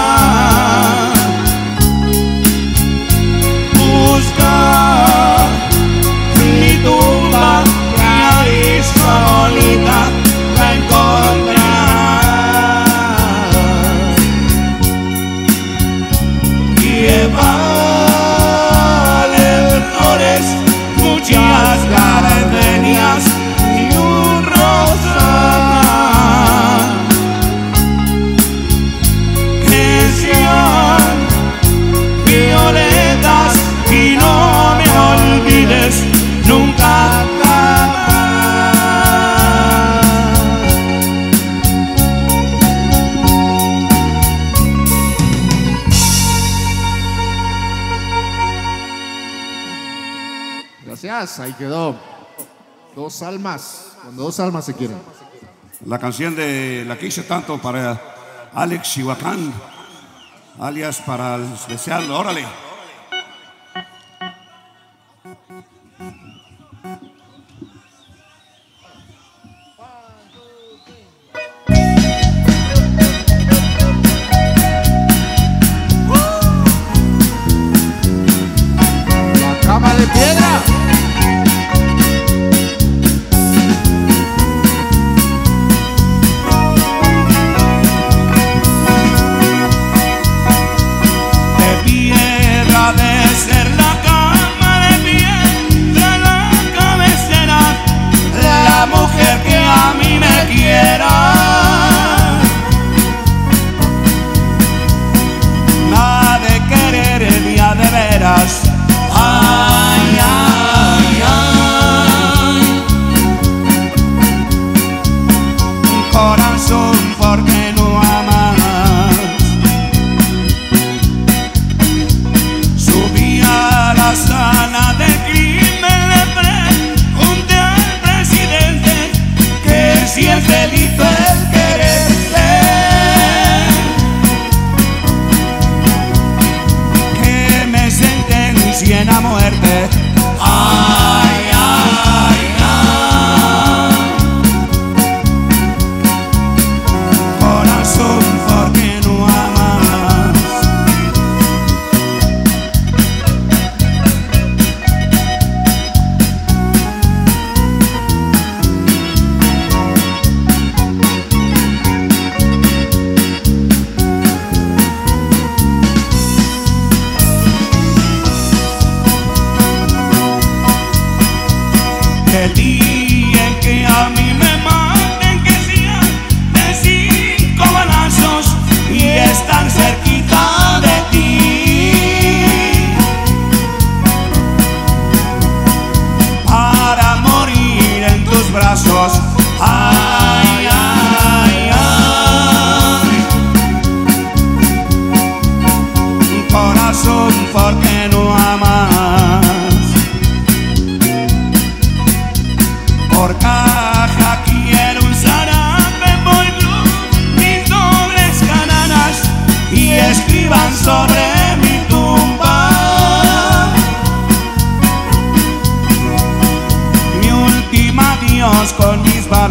busca mi tumba que ahí solita la encontrarás. Llévale flores, muchas gardenias y un rosal, que sean violetas y no me olvides nunca jamás.
Gracias, ahí quedó. Dos almas, cuando dos almas se quieren.
La canción de La quise tanto para Alex Chihuacán, alias para el especial. Órale.
La cama de piedra.
De piedra de ser la cama de piedra, la cabecera, la mujer que a mí me quiera. Nada de querer ni a de veras. Ay, ay, ay. Corazón, ¿por qué no amas? Subí a la sala de crimen, le pregunté al presidente que si es delito el quererte, que me sentencien a muerte. Ay, ay, ay. Corazón, ¿por qué no amas? El día en que a mí me maten, que sea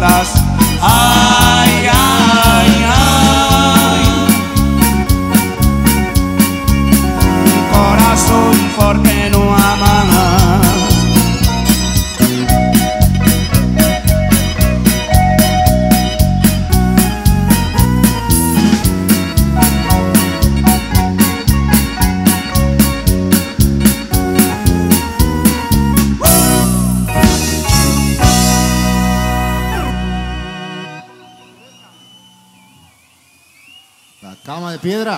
atrás. Ay, ay, ay. Corazón, ¿por qué no amas?
Cama de piedra.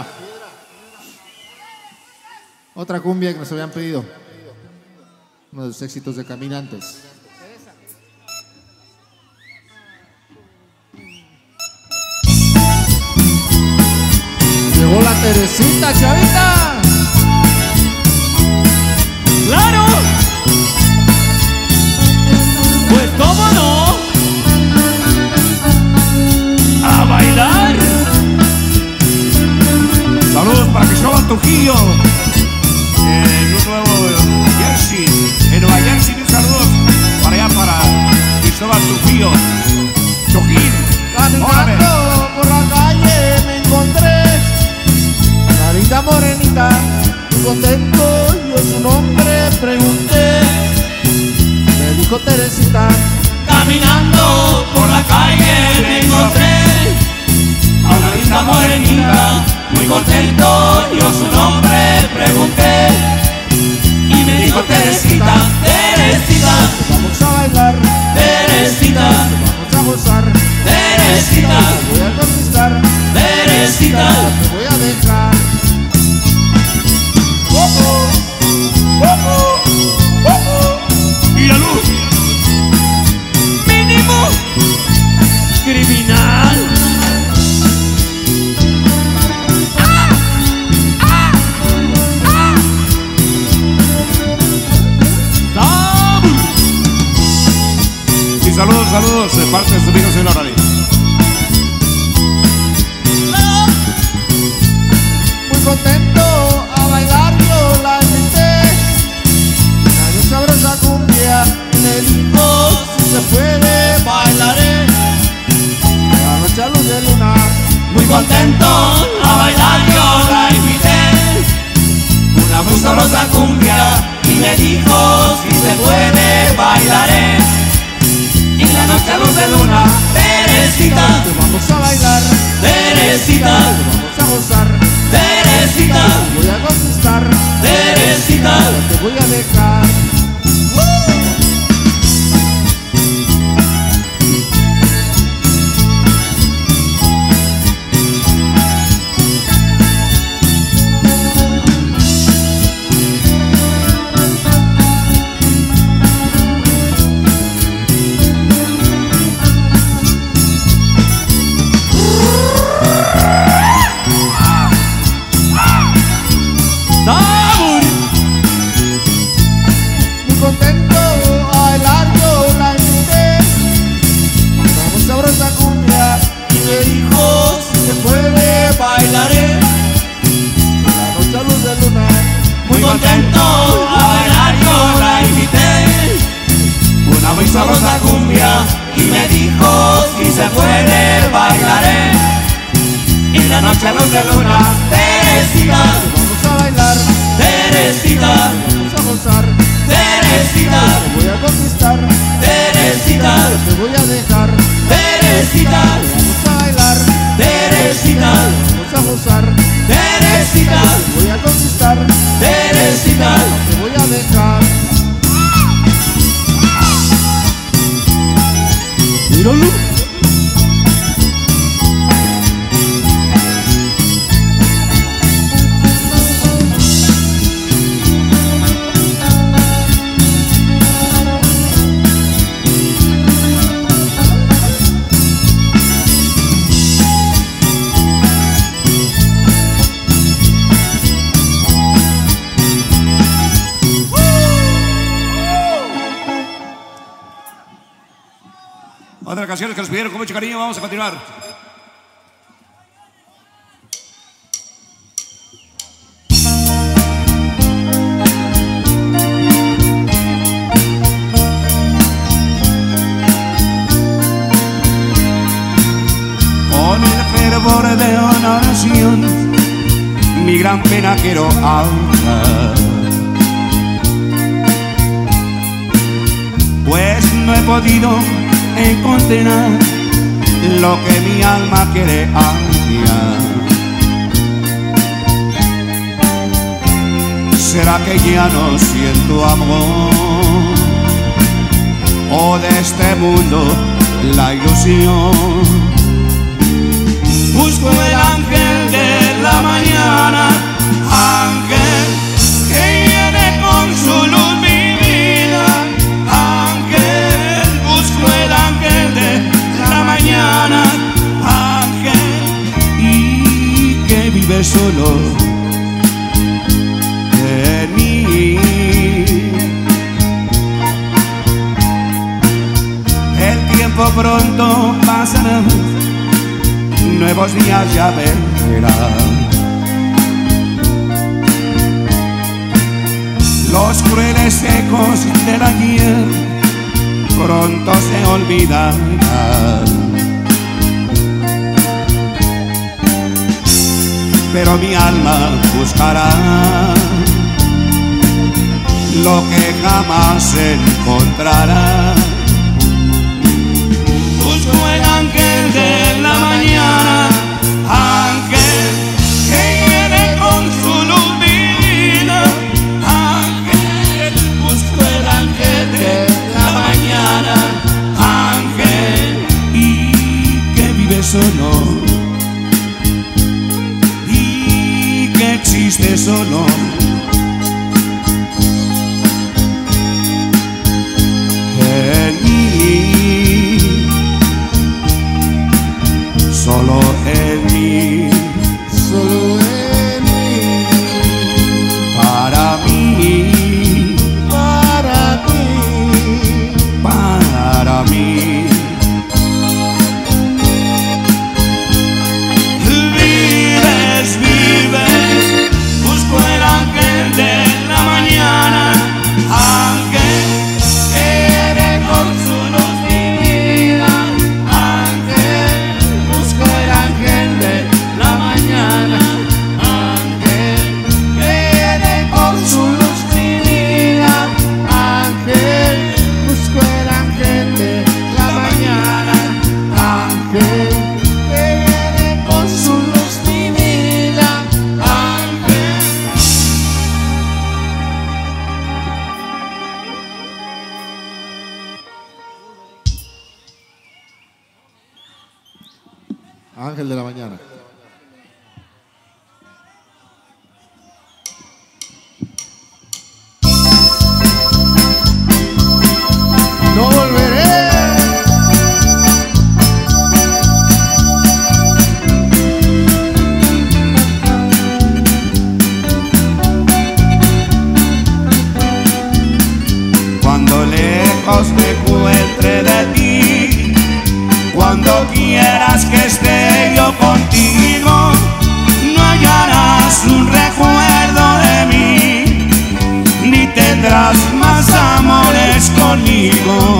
Otra cumbia que nos habían pedido. Uno de los éxitos de Caminantes. Llegó la Teresita, chavita.
¡Claro! Pues cómo no. A bailar.
Saludos para Cristóbal Trujillo en un nuevo Jersey, en Nueva Jersey. Un saludo para allá para Cristóbal Trujillo. Choquín,
Caminando por la calle me encontré una linda morenita, muy contento, yo su nombre pregunté. Me dijo Teresita.
Caminando por la calle me encontré a una linda morenita, muy contento, yo su nombre pregunté. Y me dijo Teresita, Teresita,
Vamos a bailar,
Teresita,
vamos a gozar,
Teresita,
te voy a conquistar,
Teresita.
te voy a dejar.
y la luz.
Mínimo criminal.
Y saludos, saludos de parte de su amigo señor Arani.
Muy contento a bailar yo la invité. Una bien sabrosa cumbia me dijo si se puede bailaré. La noche a luz de luna.
Muy contento a bailar yo la invité. Una muy sabrosa cumbia y me dijo si se puede bailaré. En la noche a luz de luna, Teresita,
Te vamos a bailar,
Teresita,
te vamos a gozar,
Teresita,
te voy a conquistar,
Teresita.
te voy a dejar.
¡Sabor!
Muy contento a bailar yo la invité. Una muy sabrosa cumbia y me dijo si se puede
Bailaré.
la noche a luz de luna.
Muy contento a bailar yo la invité. Una muy sabrosa cumbia y me dijo si se puede bailaré. En la noche a luz de luna, Teresita,
Vamos a bailar,
Teresita,
vamos a gozar,
Teresita,
te voy a conquistar,
Teresita,
te voy a dejar.
Teresita,
Vamos a bailar,
Teresita,
vamos a gozar,
Teresita,
te voy a conquistar,
Teresita.
te voy a dejar.
Míralo.
Otra canción que nos pidieron con mucho cariño. Vamos a continuar. gran pena quiero ahorrar, pues no he podido encontrar lo que mi alma quiere hallar. ¿Será que ya no siento amor? ¿O de este mundo la ilusión?
Busco el ángel de la mañana, ángel que viene con su luz mi vida, ángel. Busco el ángel de la mañana, ángel, y que vive solo en mí. El tiempo pronto pasará, nuevos días ya verán. Los crueles ecos del ayer pronto se olvidarán. Pero mi alma buscará lo que jamás encontrará. Busco el ángel de la mañana, ángel que viene con su luz divina, ángel. Busco el ángel de la mañana, ángel, y que vive solo y que existe solo. Solo en mí,
Solo en mí,
para mí,
para mí,
para mí.
Vives, vives, busco el ángel de la mañana, ángel que viene con su luz divina, ángel. Busco el ángel de la mañana, ángel que viene con su luz divina, ángel.
busco el ángel de la mañana,
ángel
que viene con su luz divina,
ángel.
ángel de la mañana. No volveré.
Cuando lejos me encuentre de ti, cuando quieras que esté yo contigo, no hallarás un recuerdo de mí, ni tendrás más amores conmigo.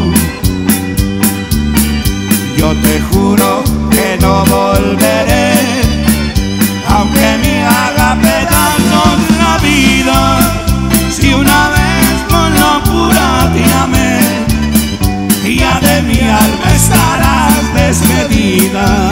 Yo te juro que no volveré, aunque me haga pedazos la vida. Si una vez con locura te amé, ya de mi alma estarás despedida.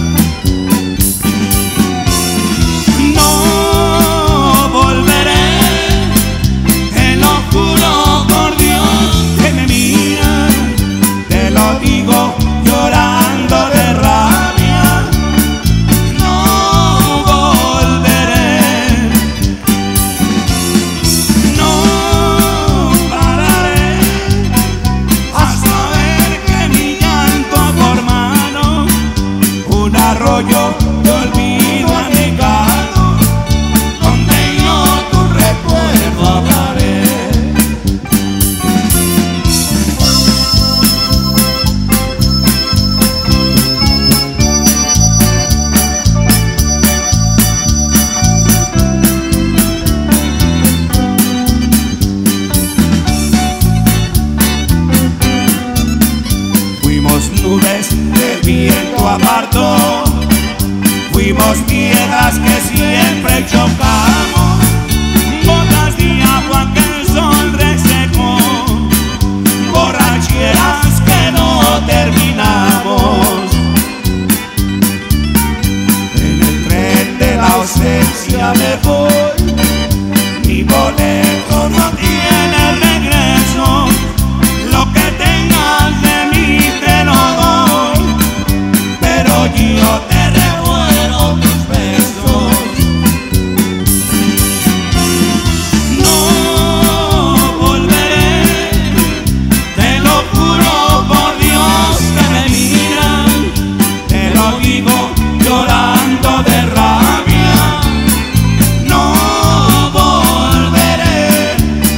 No volveré, te lo juro por Dios que me mira, te lo digo llorando de rabia. No volveré, no pararé hasta ver que mi llanto ha formado un arroyo de olvido anegado, donde yo tu recuerdo hablaré. Fuimos nubes que el viento apartó, fuimos piedra
las que siempre chocamos, gotas de agua que el sol resecó, borracheras que no terminamos. En el tren de la ausencia me voy, mi boleto no tiene regreso, lo que tengas de mí te lo doy, pero yo te revuelvo tus besos. No volveré, te lo juro por Dios que me miran, te lo digo llorando de rabia. No volveré,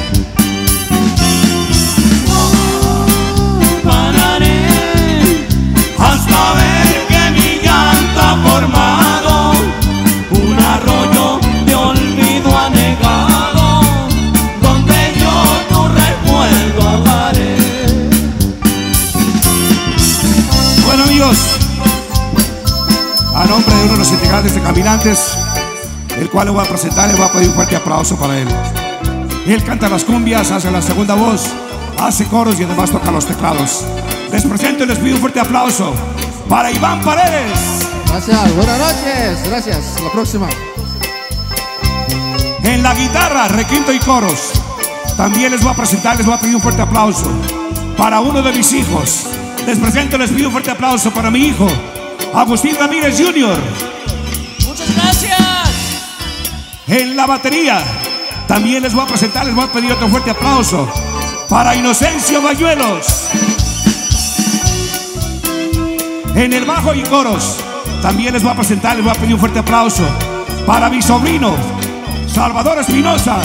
no pararé hasta ver que mi llanto ha formado un arroyo de olvido anegado, donde yo tu recuerdo haré.
Bueno, amigos, a nombre de uno de los integrantes de Caminantes, el cual le voy a presentar, le voy a pedir un fuerte aplauso para él. Él canta las cumbias, hace la segunda voz, hace coros y además toca los teclados. Les presento y les pido un fuerte aplauso para Iván Paredes.
Gracias, buenas noches, gracias, la próxima.
En la guitarra, requinto y coros. También les voy a presentar, les voy a pedir un fuerte aplauso para uno de mis hijos. Les presento, les pido un fuerte aplauso para mi hijo, Agustín Ramírez junior
Muchas gracias.
En la batería, también les voy a presentar, les voy a pedir otro fuerte aplauso para Inocencio Bañuelos. En el bajo y coros, también les voy a presentar, les voy a pedir un fuerte aplauso para mi sobrino, Salvador Espinosa.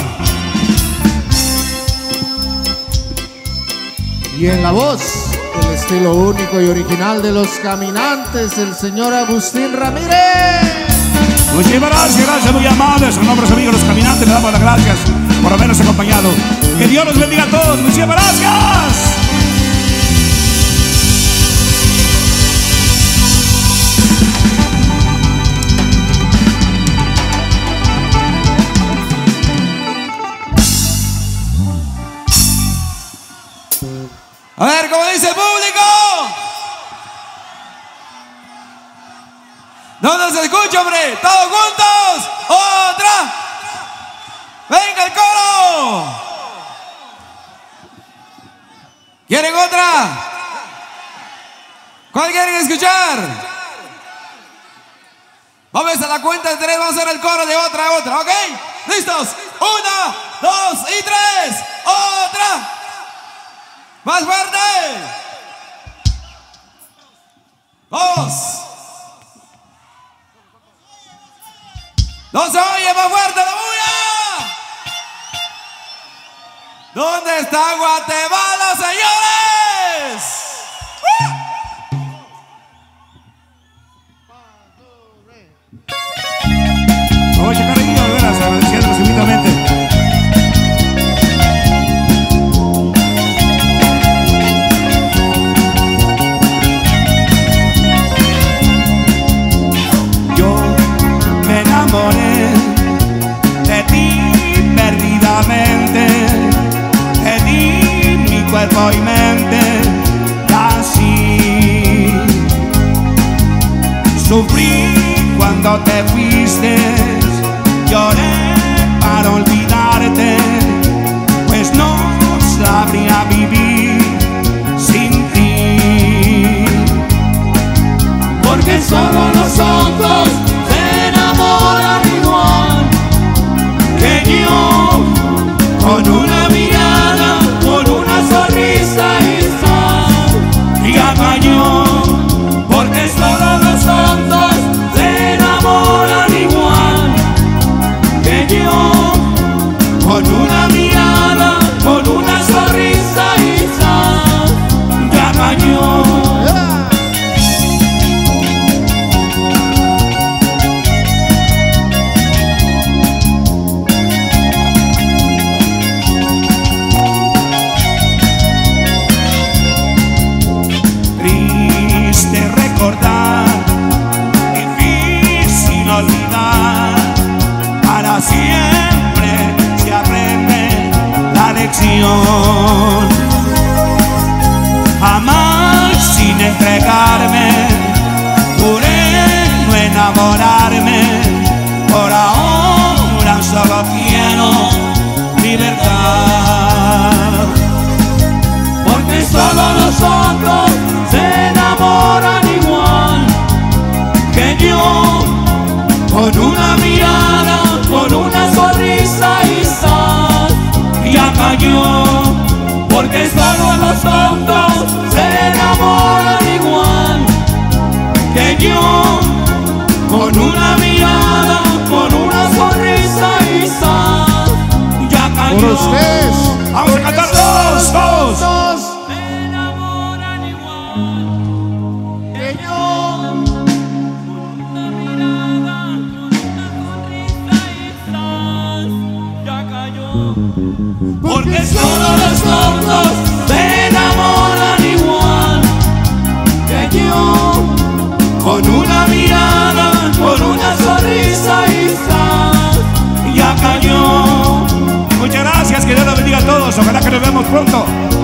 Y en la voz, el estilo único y original de los Caminantes, el señor Agustín Ramírez.
Muchísimas gracias, gracias muy amables. En nombre de los amigos los Caminantes, le damos las gracias por habernos acompañado. Que Dios los bendiga a todos. Muchísimas gracias.
A ver, ¿cómo dice el público? No nos escucha, hombre. Todos juntos. Otra. Venga el coro. ¿Quieren otra? ¿Cuál quieren escuchar? Vamos a la cuenta de tres. Vamos a hacer el coro de otra a otra, ¿ok? ¿Listos? Una, dos y tres. Otra. ¡Más fuerte! ¡Dos! ¡No se oye! ¡Más fuerte la bulla! ¿Dónde está Guatemala, señores?
Oye, cariño, de veras, agradeciéndoles infinitamente.
De ti perdidamente, te di mi cuerpo y mente, y así sufrí cuando te fuiste, lloré para olvidarte, pues no sabría vivir sin ti, porque solo nosotros igual que yo, con una mirada, con una sonrisa y sal y cañón, porque solo los tontos se enamoran igual lección. Jamás sin entregarme, juré no enamorarme. Por ahora solo quiero libertad. Porque solo los otros se enamoran igual que yo, con una mirada, con una sonrisa y sal, ya cayó. Porque solo los tontos se enamoran igual que yo, con una mirada, con una sonrisa y sal, ya cayó.
Por ustedes.
Vamos a cantar todos, todos.
Se enamoran igual que yo, con una mirada, con una sonrisa y sal, ya cayó.
Porque solo los tontos se enamoran igual que yo, con una mirada, con una sonrisa y sal, ya cayó. Muchas gracias, que Dios los bendiga a todos. Ojalá que nos veamos pronto.